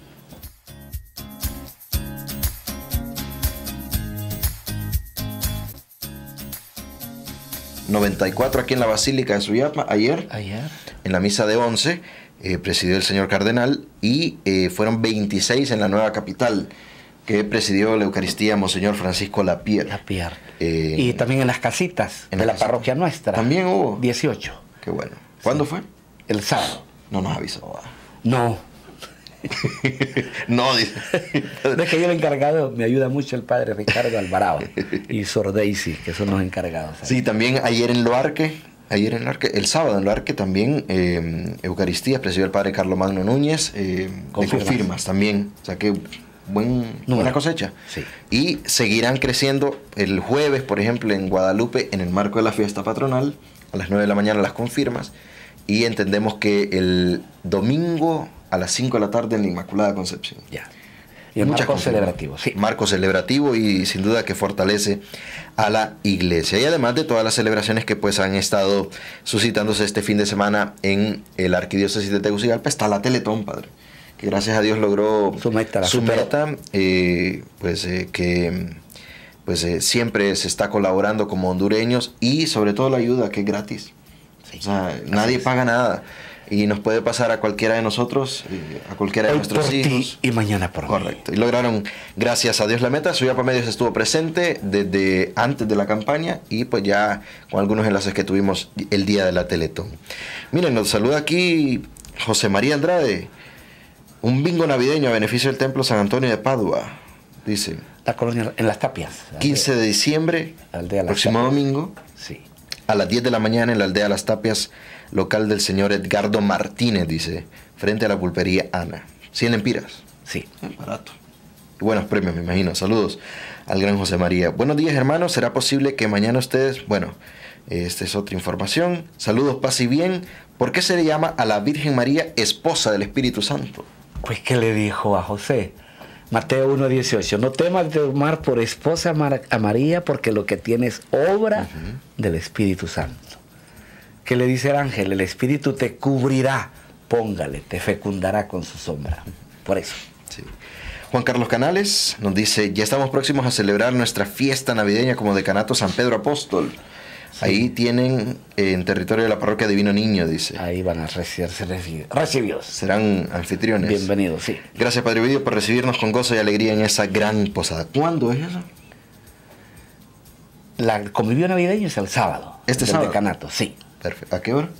noventa y cuatro aquí en la Basílica de Suyapa, ayer, Ayer. en la misa de once, eh, presidió el señor cardenal y eh, fueron veintiséis en la nueva capital que presidió la Eucaristía Monseñor Francisco Lapierre. Lapierre. Eh, y también en las casitas en de la la casita. parroquia nuestra. También hubo. dieciocho. Qué bueno. ¿Cuándo fue? El sábado. No nos avisó. No. No, dice. Es que yo el encargado, me ayuda mucho el padre Ricardo Alvarado y Sor Daisy, que son los encargados. ahí. Sí, también ayer en Loarque, ayer en Loarque, el sábado en Loarque también, eh, Eucaristía, presidió el padre Carlos Magno Núñez, eh, de Confirmas. confirmas también. O sea que buen, buena cosecha. Sí. Y seguirán creciendo el jueves, por ejemplo, en Guadalupe, en el marco de la fiesta patronal, a las nueve de la mañana las confirmas. Y entendemos que el domingo a las cinco de la tarde en la Inmaculada Concepción. Ya. Y el Muchas marco confirmas. celebrativo, sí. Marco celebrativo y sin duda que fortalece a la iglesia. Y además de todas las celebraciones que pues han estado suscitándose este fin de semana en el Arquidiócesis de Tegucigalpa, está la Teletón, padre. Que gracias a Dios logró Su meta, la su superó. meta, eh, pues eh, que pues eh, siempre se está colaborando como hondureños y sobre todo la ayuda que es gratis. Sí. O sea, nadie es. paga nada. Y nos puede pasar a cualquiera de nosotros, eh, a cualquiera de Hoy nuestros por hijos. ti y mañana por mí. Correcto. Y lograron, gracias a Dios, la meta. Suyapa Medios estuvo presente desde antes de la campaña y pues ya con algunos enlaces que tuvimos el día de la Teletón. Miren, nos saluda aquí José María Andrade. Un bingo navideño a beneficio del Templo San Antonio de Padua. Dice, La colonia en las Tapias. quince de diciembre, Aldea Las próximo Tapias. domingo, Sí. a las diez de la mañana en la aldea Las Tapias, local del señor Edgardo Martínez, dice, frente a la pulpería Ana. cien lempiras. Sí. Eh, barato. Y buenos premios, me imagino. Saludos al gran José María. Buenos días, hermanos. ¿Será posible que mañana ustedes... Bueno, esta es otra información. Saludos, paz y bien. ¿Por qué se le llama a la Virgen María esposa del Espíritu Santo? Pues, ¿qué le dijo a José? Mateo uno dieciocho. No temas de tomar por esposa a Mar- a María, porque lo que tiene es obra del Espíritu Santo. ¿Qué le dice el ángel? El Espíritu te cubrirá, póngale, te fecundará con su sombra. Por eso. Sí. Juan Carlos Canales nos dice, ya estamos próximos a celebrar nuestra fiesta navideña como decanato San Pedro Apóstol. Ahí tienen, eh, en territorio de la parroquia Divino Niño, dice. Ahí van a recibirse reci- recibidos. Serán anfitriones. Bienvenidos, sí. Gracias, Padre Ovidio, por recibirnos con gozo y alegría en esa gran posada. ¿Cuándo es eso? La convivio navideño es el sábado. ¿Este del sábado? decanato, sí. Perfecto. ¿A qué hora?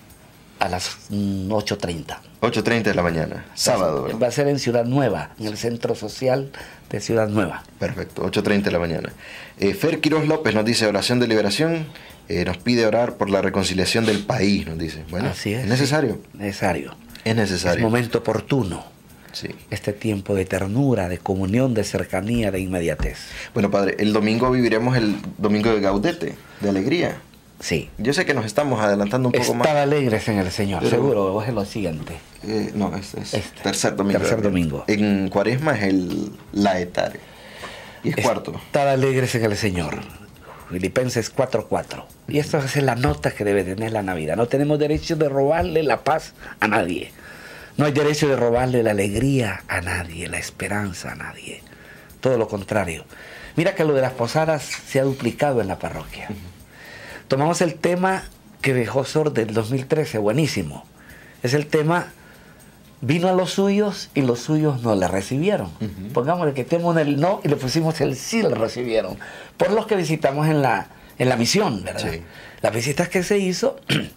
A las mm, ocho treinta. ocho treinta de la mañana. Sábado, ¿verdad? Va a ser en Ciudad Nueva, en el Centro Social de Ciudad Nueva. Perfecto, ocho treinta de la mañana. Eh, Fer Quiroz López nos dice oración de liberación. Eh, nos pide orar por la reconciliación del país, nos dice. Bueno, Así es. es necesario. sí, necesario. Es Es necesario. momento oportuno. Sí. Este tiempo de ternura, de comunión, de cercanía, de inmediatez. Bueno, padre, el domingo viviremos el domingo de Gaudete, de alegría. Sí. Yo sé que nos estamos adelantando un poco Estar más. alegres en el Señor, Pero- seguro, o es lo siguiente. Eh, no, este es Este. tercer domingo. Tercer ¿verdad? domingo. En Cuaresma es el laetare. Y es cuarto. Estar alegres en el Señor. Filipenses cuatro cuatro. Y esto es la nota que debe tener la Navidad. No tenemos derecho de robarle la paz a nadie. No hay derecho de robarle la alegría a nadie, la esperanza a nadie. Todo lo contrario. Mira que lo de las posadas se ha duplicado en la parroquia. Tomamos el tema que dejó Sor del dos mil trece, buenísimo. Es el tema, vino a los suyos y los suyos no le recibieron. Ujú. Pongámosle que tenemos el no y le pusimos el sí, le recibieron. Por los que visitamos en la, en la misión, ¿verdad? Sí. Las visitas que se hizo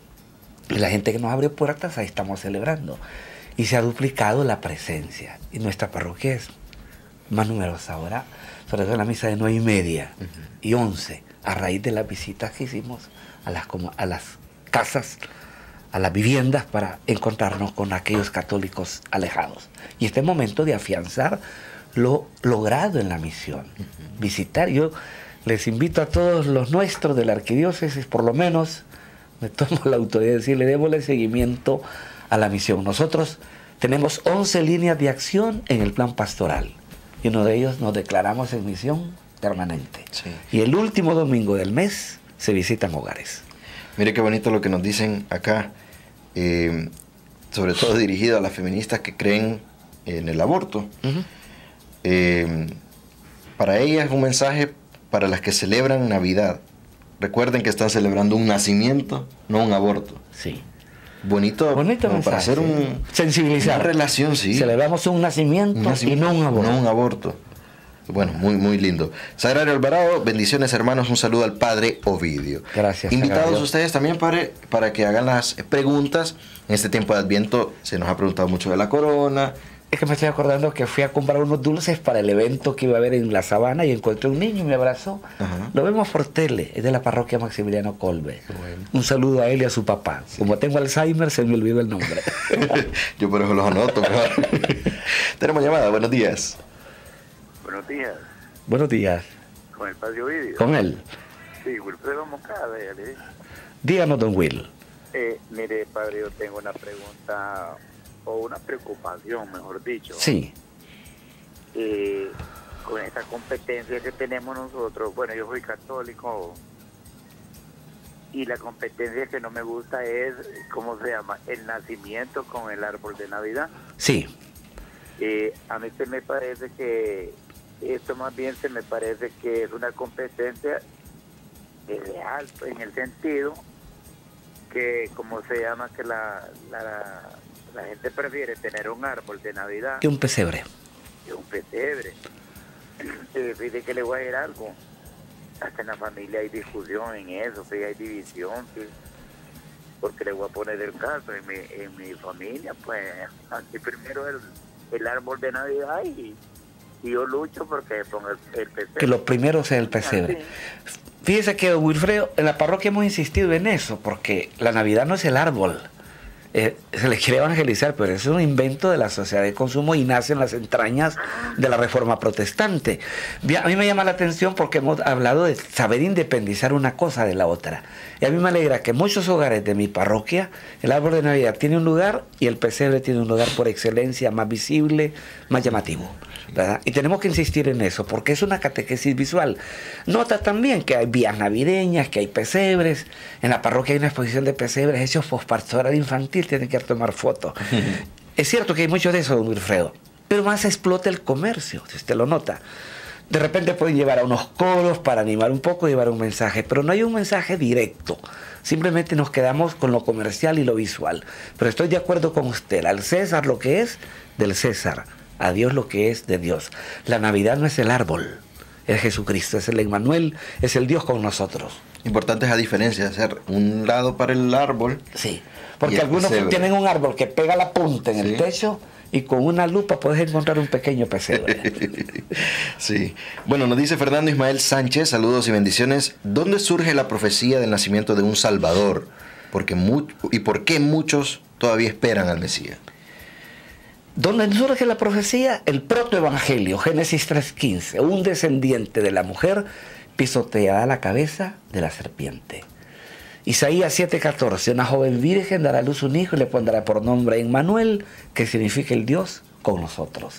y la gente que nos abrió puertas, ahí estamos celebrando. Y se ha duplicado la presencia. Y nuestra parroquia es más numerosa ahora, sobre todo en la misa de nueve y media y once, a raíz de las visitas que hicimos a las, como- a las casas, a las viviendas, para encontrarnos con aquellos católicos alejados. Y este momento de afianzar lo logrado en la misión. Visitar, yo les invito a todos los nuestros de la arquidiócesis, por lo menos, me tomo la autoridad de decirle, démosle seguimiento a la misión. Nosotros tenemos once líneas de acción en el plan pastoral y uno de ellos nos declaramos en misión permanente. Sí. Y el último domingo del mes se visitan hogares. Mire qué bonito lo que nos dicen acá, eh, sobre todo dirigido a las feministas que creen en el aborto. Eh, para ellas es un mensaje para las que celebran Navidad. Recuerden que están celebrando un nacimiento, no un aborto. Sí. Bonito, Bonito como para mensaje. hacer un, Sensibilizar. una relación, sí. Celebramos un nacimiento, Un nacimiento, y no un aborto. no un aborto. Bueno, muy, muy lindo. Sagrario Alvarado, bendiciones hermanos, un saludo al padre Ovidio. Gracias. Invitados Sagrario. ustedes también, padre, para que hagan las preguntas. En este tiempo de Adviento se nos ha preguntado mucho de la corona. Es que me estoy acordando que fui a comprar unos dulces para el evento que iba a haber en la sabana y encontré un niño y me abrazó. Ajá. Lo vemos por tele, es de la parroquia Maximiliano Colbe. Bueno. Un saludo a él y a su papá. Sí. Como tengo Alzheimer, se me olvidó el nombre. Yo por eso los anoto. Tenemos llamada, buenos días. Buenos días. Buenos días. Con el padre Ovidio. Con él. Sí, Wilfredo Moncada, ya le dije. Díganos, don Will. Eh, mire, padre, yo tengo una pregunta, o una preocupación, mejor dicho. Sí. Eh, con esta competencia que tenemos nosotros, bueno, yo soy católico, y la competencia que no me gusta es, ¿cómo se llama? El nacimiento con el árbol de Navidad. Sí. Eh, a mí se me parece que esto más bien se me parece que es una competencia real, en el sentido que, como se llama, que la, la, la gente prefiere tener un árbol de Navidad Que un pesebre. que un pesebre. Eh, fíjate que le voy a decir algo, hasta en la familia hay discusión en eso, sí, hay división, sí, porque le voy a poner el caso, en mi, en mi familia, pues, aquí primero el, el árbol de Navidad y, y yo lucho porque ponga el, el pesebre. Que lo primero sea el pesebre. Así. Fíjese que, don Wilfredo, en la parroquia hemos insistido en eso, porque la Navidad no es el árbol. Eh, se le quiere evangelizar, pero es un invento de la sociedad de consumo y nace en las entrañas de la Reforma Protestante. A mí me llama la atención porque hemos hablado de saber independizar una cosa de la otra. Y a mí me alegra que en muchos hogares de mi parroquia el árbol de Navidad tiene un lugar y el pesebre tiene un lugar por excelencia más visible, más llamativo, ¿verdad? Y tenemos que insistir en eso porque es una catequesis visual. Nota también que hay vías navideñas, que hay pesebres. En la parroquia hay una exposición de pesebres hechos por pastorado infantil, tienen que tomar fotos. Es cierto que hay mucho de eso, don Wilfredo, pero más explota el comercio, si usted lo nota. De repente pueden llevar a unos coros para animar un poco, llevar un mensaje, pero no hay un mensaje directo. Simplemente nos quedamos con lo comercial y lo visual. Pero estoy de acuerdo con usted, al César lo que es del César, a Dios lo que es de Dios. La Navidad no es el árbol, es Jesucristo, es el Emmanuel, es el Dios con nosotros. Importante esa diferencia, hacer un lado para el árbol. Sí, porque Y el algunos pesebre. tienen un árbol que pega la punta en Sí. el techo y con una lupa puedes encontrar un pequeño pesebre. Sí. Bueno, nos dice Fernando Ismael Sánchez, saludos y bendiciones. ¿Dónde surge la profecía del nacimiento de un Salvador? Porque mu- ¿Y por qué muchos todavía esperan al Mesías? ¿Dónde surge la profecía? El protoevangelio, Génesis tres quince. Un descendiente de la mujer pisoteará la cabeza de la serpiente. Isaías siete catorce. Una joven virgen dará a luz un hijo y le pondrá por nombre Emmanuel, que significa el Dios con nosotros.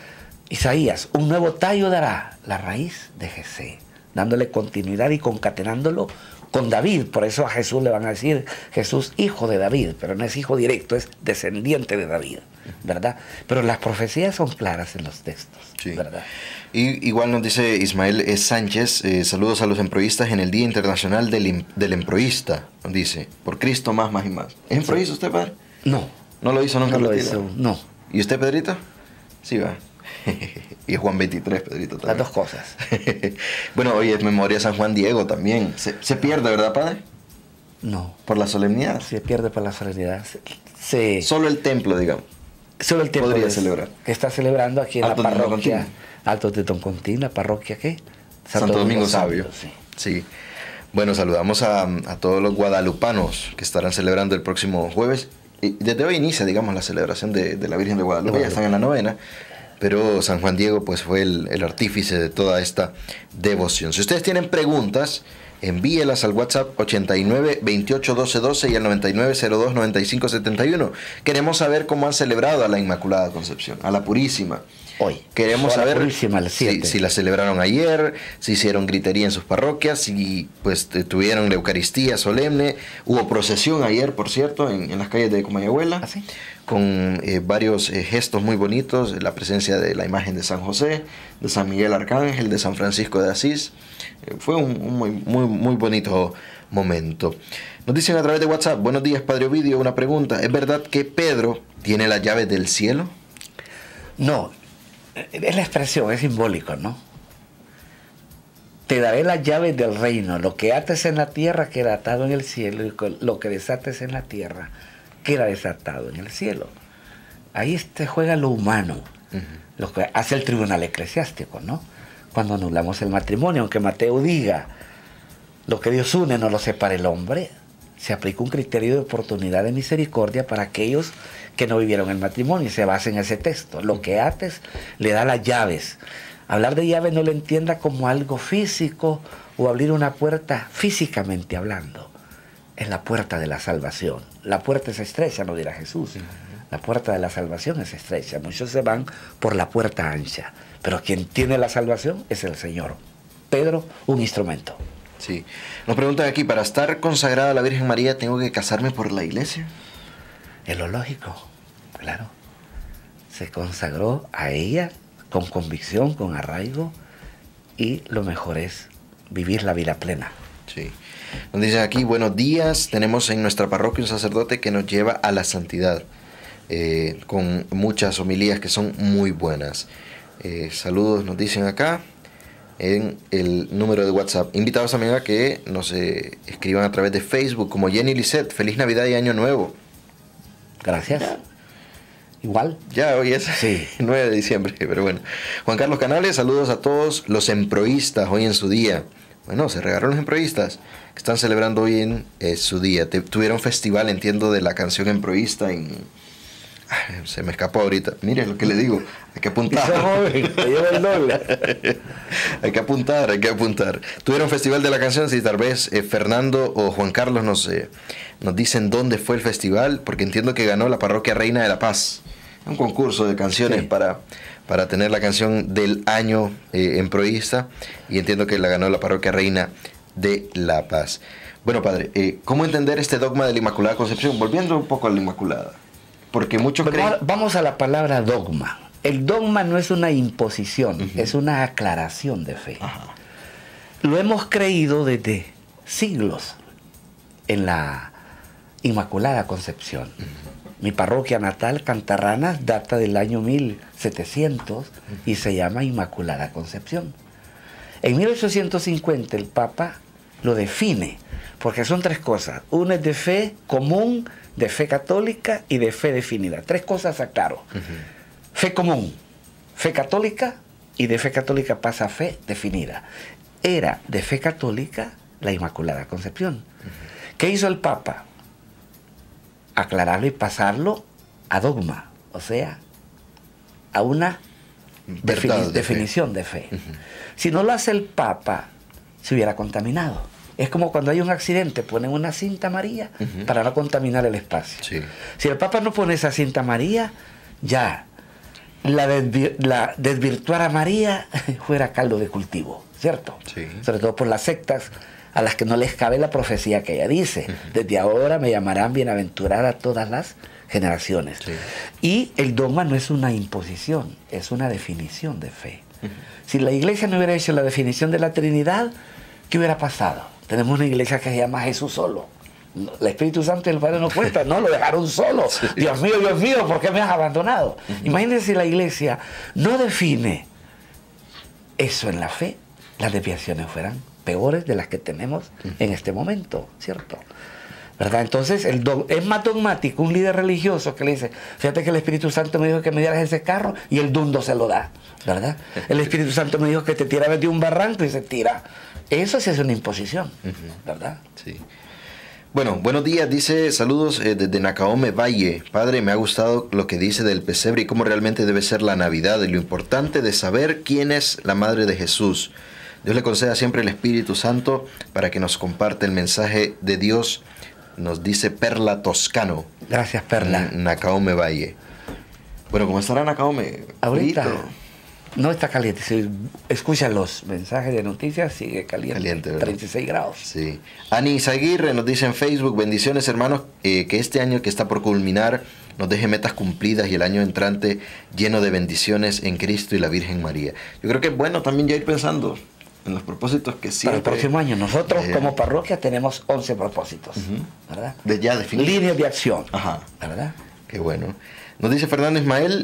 Isaías, un nuevo tallo dará la raíz de Jesé, dándole continuidad y concatenándolo con David. Por eso a Jesús le van a decir Jesús hijo de David, pero no es hijo directo, es descendiente de David, ¿verdad? Pero las profecías son claras en los textos, Sí. ¿verdad? Y igual nos dice Ismael S. Sánchez, eh, saludos a los emproístas en el Día Internacional del, Em- del Emproísta. Dice, por Cristo más, más y más. ¿Es emproísta usted, padre? No, ¿No lo hizo nunca? no lo Matilda? hizo, no, ¿Y usted, Pedrito? Sí, va. Y Juan veintitrés, Pedrito, las también. dos cosas. Bueno, hoy es memoria de San Juan Diego también. Se, se pierde, ¿verdad, padre? No, Por la solemnidad. se pierde por la solemnidad. Se, se- Solo el templo, digamos. solo el tiempo podría de- celebrar. que está celebrando aquí en Altos la de parroquia Toncontín. Altos de Toncontín, la parroquia ¿qué? Santo, Domingo Sabio. sí. Sí. Bueno, saludamos a, a todos los guadalupanos que estarán celebrando el próximo jueves. Y desde hoy inicia, digamos, la celebración de, de la Virgen de Guadalupe. De Ya están en la novena. Pero San Juan Diego pues fue el, el artífice de toda esta devoción. Si ustedes tienen preguntas, envíelas al WhatsApp ochenta y nueve, veintiocho, doce, doce y al noventa y nueve, cero dos, noventa y cinco, setenta y uno. Queremos saber cómo han celebrado a la Inmaculada Concepción, a la Purísima. Hoy. Queremos Fue a la saber Purísima, el si, siete. si la celebraron ayer, si hicieron gritería en sus parroquias, si pues te- tuvieron la Eucaristía solemne. Hubo procesión ayer, por cierto, en, en las calles de Comayagüela, ¿Ah, sí? con eh, varios eh, gestos muy bonitos, la presencia de la imagen de San José, de San Miguel Arcángel, de San Francisco de Asís. Eh, fue un, un muy, muy, muy bonito momento. Nos dicen a través de WhatsApp, buenos días, Padre Ovidio, una pregunta. ¿Es verdad que Pedro tiene las llaves del cielo? No, es la expresión, es simbólico, ¿no? te daré las llaves del reino. Lo que ates en la tierra queda atado en el cielo, y lo que desates en la tierra queda desatado en el cielo. Ahí te juega lo humano, uh-huh. lo que hace el tribunal eclesiástico, ¿no? Cuando anulamos el matrimonio, aunque Mateo diga, lo que Dios une no lo separa el hombre, se aplica un criterio de oportunidad de misericordia para aquellos que no vivieron el matrimonio, y se basa en ese texto. Lo que ates le da las llaves. Hablar de llaves no lo entienda como algo físico o abrir una puerta físicamente hablando. Es la puerta de la salvación. La puerta es estrecha, no dirá Jesús. La puerta de la salvación es estrecha. Muchos se van por la puerta ancha, pero quien tiene la salvación es el Señor. Pedro, un instrumento. Sí. Nos preguntan aquí, ¿para estar consagrada a la Virgen María tengo que casarme por la iglesia? Es lo lógico, claro. Se consagró a ella con convicción, con arraigo, y lo mejor es vivir la vida plena. Sí. Nos dicen aquí, buenos días, tenemos en nuestra parroquia un sacerdote que nos lleva a la santidad, eh, con muchas homilías que son muy buenas. Eh, saludos, nos dicen acá en el número de WhatsApp. Invitados también a que nos eh, escriban a través de Facebook, como Jenny Lisset. Feliz Navidad y Año Nuevo. Gracias. Igual. Ya, hoy es sí. nueve de diciembre, pero bueno. Juan Carlos Canales, saludos a todos los emproístas hoy en su día. Bueno, se regaron los emproístas que están celebrando hoy en eh, su día. Te, tuvieron festival, entiendo, de la canción emproísta en... Ay, se me escapó ahorita. Mire lo que le digo. Hay que apuntar. Hay que apuntar, hay que apuntar. Tuvieron festival de la canción. Si tal vez eh, Fernando o Juan Carlos nos, eh, nos dicen dónde fue el festival, porque entiendo que ganó la parroquia Reina de la Paz. Un concurso de canciones sí. para, para tener la canción del año eh, emproísta, y entiendo que la ganó la parroquia Reina de la Paz. Bueno, padre, eh, ¿cómo entender este dogma de la Inmaculada Concepción? Volviendo un poco a la Inmaculada. Porque muchos creen... Vamos a la palabra dogma. El dogma no es una imposición, uh-huh. es una aclaración de fe. Ajá. Lo hemos creído desde siglos en la Inmaculada Concepción. Uh-huh. Mi parroquia natal, Cantarranas, data del año mil setecientos uh-huh. y se llama Inmaculada Concepción. En mil ochocientos cincuenta el Papa lo define, porque son tres cosas. Una es de fe común, de fe católica y de fe definida. Tres cosas aclaro. Uh-huh. Fe común, fe católica, y de fe católica pasa a fe definida. Era de fe católica la Inmaculada Concepción. Uh-huh. ¿Qué hizo el Papa? Aclararlo y pasarlo a dogma, o sea, a una defini- de definición fe. de fe. Uh-huh. Si no lo hace el Papa, se hubiera contaminado. Es como cuando hay un accidente, ponen una cinta amarilla uh-huh. para no contaminar el espacio. Sí. Si el Papa no pone esa cinta amarilla, ya la, desvir- la desvirtuar a María fuera caldo de cultivo, ¿cierto? Sí. Sobre todo por las sectas a las que no les cabe la profecía que ella dice. Uh-huh. Desde ahora me llamarán bienaventurada todas las generaciones. Sí. Y el dogma no es una imposición, es una definición de fe. Uh-huh. Si la iglesia no hubiera hecho la definición de la Trinidad, ¿qué hubiera pasado? Tenemos una iglesia que se llama Jesús solo. El Espíritu Santo y el Padre no cuentan, no, lo dejaron solo. Sí. Dios mío, Dios mío, ¿por qué me has abandonado? Uh-huh. Imagínense si la iglesia no define eso en la fe, las desviaciones fueran peores de las que tenemos uh-huh. en este momento, ¿cierto? ¿Verdad? Entonces, el dog- es más dogmático un líder religioso que le dice, fíjate que el Espíritu Santo me dijo que me dieras ese carro y el dundo se lo da, ¿verdad? El Espíritu Santo me dijo que te tirabas de un barranco y se tira. Eso sí es una imposición, uh-huh. ¿verdad? Sí. Bueno, buenos días, dice, saludos eh, desde Nacaome Valle. Padre, me ha gustado lo que dice del pesebre y cómo realmente debe ser la Navidad y lo importante de saber quién es la Madre de Jesús. Dios le conceda siempre el Espíritu Santo para que nos comparte el mensaje de Dios, nos dice Perla Toscano. Gracias, Perla. Nacaome Valle. Bueno, ¿cómo estará Nacaome? Ahorita ¿Frito? No está caliente. Si escucha los mensajes de noticias, sigue caliente. Caliente, ¿verdad? treinta y seis grados. Sí. Ani Izaguirre nos dice en Facebook, bendiciones hermanos, eh, que este año que está por culminar nos deje metas cumplidas y el año entrante lleno de bendiciones en Cristo y la Virgen María. Yo creo que es bueno también ya ir pensando en los propósitos que siempre... Para el próximo año. Nosotros eh, como parroquia tenemos once propósitos, uh-huh. ¿verdad? De ya definidos. Líneas de acción, Ajá. ¿verdad? Qué bueno. Nos dice Fernando Ismael,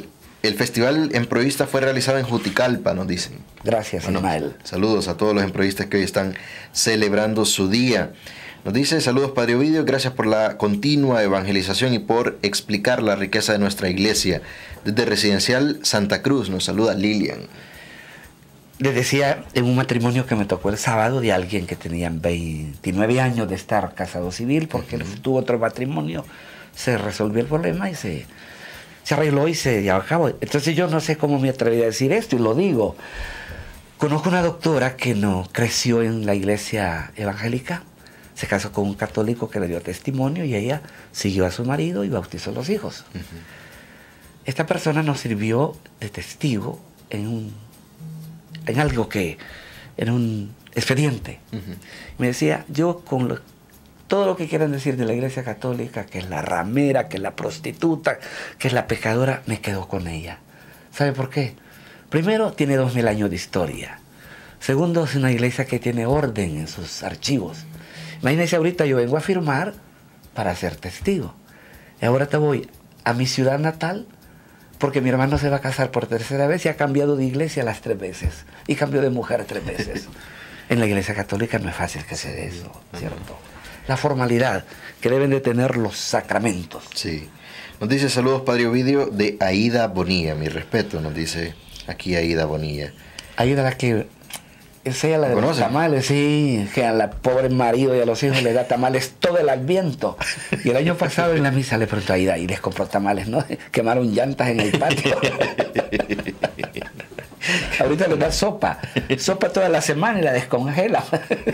el festival Emproísta fue realizado en Juticalpa, nos dicen. Gracias, Bueno, Ismael. saludos a todos los emproístas que hoy están celebrando su día. Nos dice, saludos Padre Ovidio, gracias por la continua evangelización y por explicar la riqueza de nuestra iglesia. Desde Residencial Santa Cruz nos saluda Lilian. Les decía en un matrimonio que me tocó el sábado de alguien que tenía veintinueve años de estar casado civil, porque uh-huh. tuvo otro matrimonio, se resolvió el problema y se, se arregló y se llevó a cabo. Entonces yo no sé cómo me atreví a decir esto y lo digo. Conozco una doctora que no creció en la iglesia evangélica, se casó con un católico que le dio testimonio y ella siguió a su marido y bautizó a los hijos. Uh-huh. Esta persona nos sirvió de testigo en un en algo que, en un expediente. Uh-huh. Me decía, yo con lo, todo lo que quieran decir de la iglesia católica, que es la ramera, que es la prostituta, que es la pecadora, me quedo con ella. ¿Sabe por qué? Primero, tiene dos mil años de historia. Segundo, es una iglesia que tiene orden en sus archivos. Imagínense, ahorita yo vengo a firmar para ser testigo. Y ahora te voy a mi ciudad natal, porque mi hermano se va a casar por tercera vez y ha cambiado de iglesia las tres veces. Y cambió de mujer tres veces. En la iglesia católica no es fácil que se dé eso, ¿cierto? La formalidad que deben de tener los sacramentos. Sí. Nos dice saludos Padre Ovidio de Aida Bonilla. Mi respeto, nos dice aquí Aida Bonilla. Aida la que... Es ella la de los tamales, sí, que a la pobre marido y a los hijos le da tamales todo el Adviento. Y el año pasado en la misa le preguntó a Aida y les compró tamales, ¿no? Quemaron llantas en el patio. Ahorita le da sopa, sopa toda la semana y la descongela.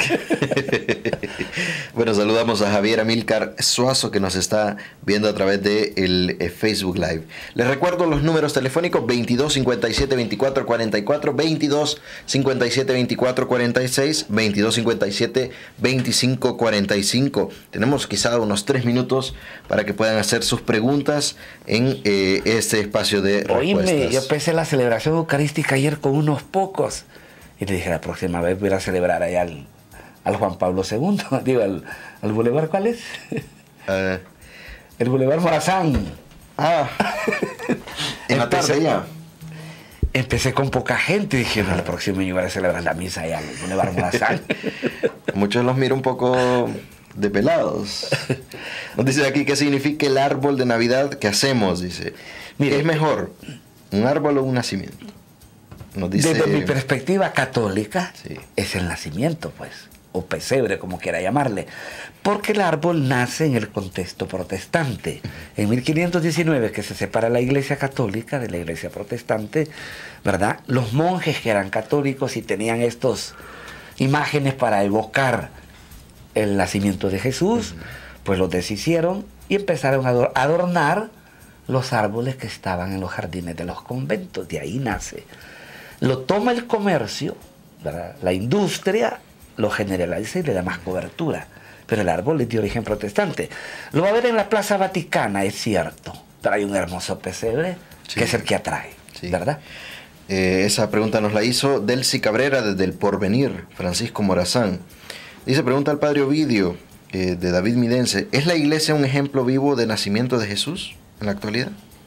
Bueno, saludamos a Javier Amílcar Suazo que nos está viendo a través de el eh, Facebook Live. Les recuerdo los números telefónicos veintidós cincuenta y siete veinticuatro cuarenta y cuatro, veintidós cincuenta y siete veinticuatro cuarenta y seis, veintidós cincuenta y siete veinticinco cuarenta y cinco. Tenemos quizá unos tres minutos para que puedan hacer sus preguntas en eh, este espacio de respuestas. Oíme, yo empecé la celebración eucarística ayer con unos pocos y le dije la próxima vez voy a celebrar allá al, al Juan Pablo segundo, digo al, al Boulevard, ¿cuál es? Uh, el Boulevard Morazán. Ah, en la tarde ya. Empecé con poca gente y dije, no, la próxima yo voy a celebrar la misa allá al Boulevard Morazán. Muchos los miro un poco de pelados. Nos dice aquí qué significa el árbol de Navidad que hacemos, dice. Mire, ¿es mejor un árbol o un nacimiento? Nos dice, desde mi perspectiva católica, sí, es el nacimiento, pues, o pesebre, como quiera llamarle, porque el árbol nace en el contexto protestante. En mil quinientos diecinueve, que se separa la iglesia católica de la iglesia protestante, ¿verdad? Los monjes que eran católicos y tenían estas imágenes para evocar el nacimiento de Jesús, uh-huh, pues los deshicieron y empezaron a adornar los árboles que estaban en los jardines de los conventos. De ahí nace. Lo toma el comercio, ¿verdad? La industria lo generaliza y le da más cobertura. Pero el árbol es de origen protestante. Lo va a ver en la Plaza Vaticana, es cierto. Trae un hermoso pesebre, sí, que es el que atrae, sí, ¿verdad? Eh, esa pregunta nos la hizo Delcy Cabrera desde El Porvenir, Francisco Morazán. Dice, pregunta al Padre Ovidio, eh, de David Midense, ¿es la iglesia un ejemplo vivo de nacimiento de Jesús en la actualidad?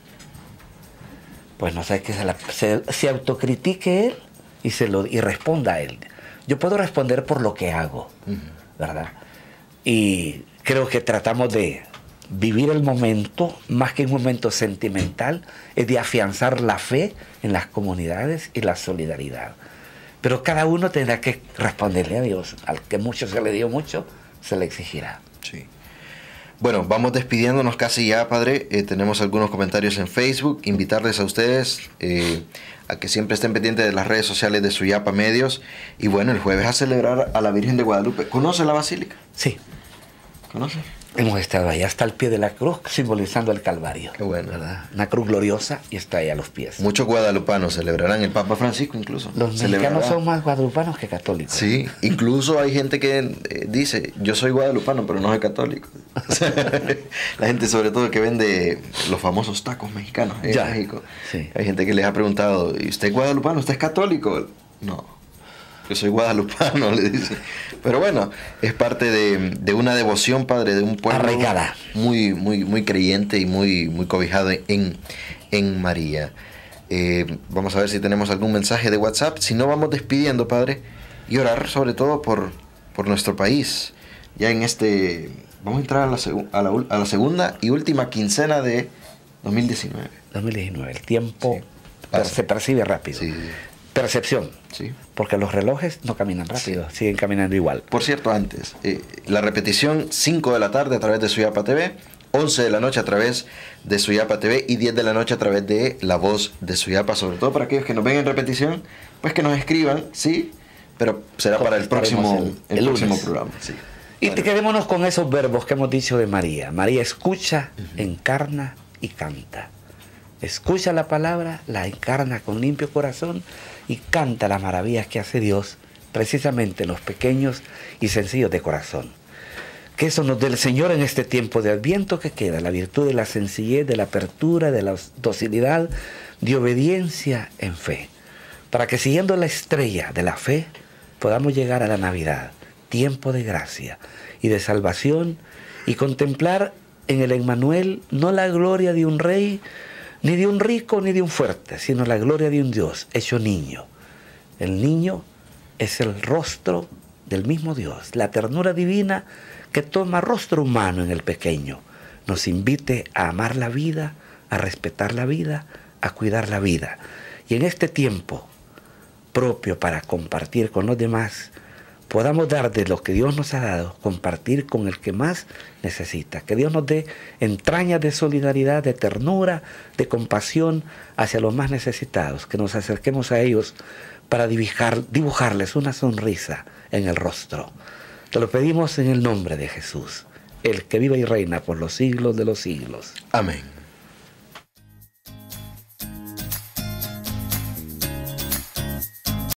Pues no sé, que se, la, se, se autocritique él y, se lo, y responda a él. Yo puedo responder por lo que hago, uh-huh, ¿verdad? Y creo que tratamos de vivir el momento, más que un momento sentimental, es de afianzar la fe en las comunidades y la solidaridad. Pero cada uno tendrá que responderle a Dios. Al que mucho se le dio mucho, se le exigirá. Sí. Bueno, vamos despidiéndonos casi ya, Padre. Eh, tenemos algunos comentarios en Facebook. Invitarles a ustedes eh, a que siempre estén pendientes de las redes sociales de Suyapa Medios. Y bueno, el jueves a celebrar a la Virgen de Guadalupe. ¿Conoce la basílica? Sí. ¿Conoce? Hemos estado ahí hasta el pie de la cruz, simbolizando el Calvario. Qué bueno. ¿Verdad? Una cruz gloriosa y está ahí a los pies. Muchos guadalupanos celebrarán, el Papa Francisco incluso. Los mexicanos son más guadalupanos que católicos. Sí, incluso hay gente que eh, dice, yo soy guadalupano, pero no soy católico. La gente sobre todo que vende los famosos tacos mexicanos en ya, México. Sí. Hay gente que les ha preguntado, ¿y usted es guadalupano? ¿Usted es católico? No. Yo soy guadalupano, le dice. Pero bueno, es parte de, de una devoción, Padre, de un pueblo arraigada, muy, muy, muy creyente y muy, muy cobijado en, en María. Eh, vamos a ver si tenemos algún mensaje de WhatsApp. Si no, vamos despidiendo, Padre, y orar sobre todo por, por nuestro país. Ya en este... Vamos a entrar a la, segu a, la, a la segunda y última quincena de dos mil diecinueve. dos mil diecinueve. El tiempo Sí, per se percibe rápido. Sí. Percepción. Sí. Porque los relojes no caminan rápido, sí. siguen caminando igual. Por cierto, antes, eh, la repetición cinco de la tarde a través de Suyapa T V, once de la noche a través de Suyapa T V y diez de la noche a través de La Voz de Suyapa, sobre todo para aquellos que nos ven en repetición, pues que nos escriban, sí, pero será para el próximo, el, el el próximo lunes. programa. Sí. Y Vale. quedémonos con esos verbos que hemos dicho de María. María escucha, uh-huh. encarna y canta. Escucha la palabra, la encarna con limpio corazón y canta las maravillas que hace Dios precisamente en los pequeños y sencillos de corazón. Que eso nos dé el Señor en este tiempo de Adviento que queda, la virtud de la sencillez, de la apertura, de la docilidad, de obediencia en fe, para que siguiendo la estrella de la fe podamos llegar a la Navidad, tiempo de gracia y de salvación, y contemplar en el Emmanuel no la gloria de un rey, ni de un rico, ni de un fuerte, sino la gloria de un Dios hecho niño. El niño es el rostro del mismo Dios, la ternura divina que toma rostro humano en el pequeño, nos invite a amar la vida, a respetar la vida, a cuidar la vida. Y en este tiempo propio para compartir con los demás, podamos dar de lo que Dios nos ha dado, compartir con el que más necesita. Que Dios nos dé entrañas de solidaridad, de ternura, de compasión hacia los más necesitados. Que nos acerquemos a ellos para dibujar, dibujarles una sonrisa en el rostro. Te lo pedimos en el nombre de Jesús, el que vive y reina por los siglos de los siglos. Amén.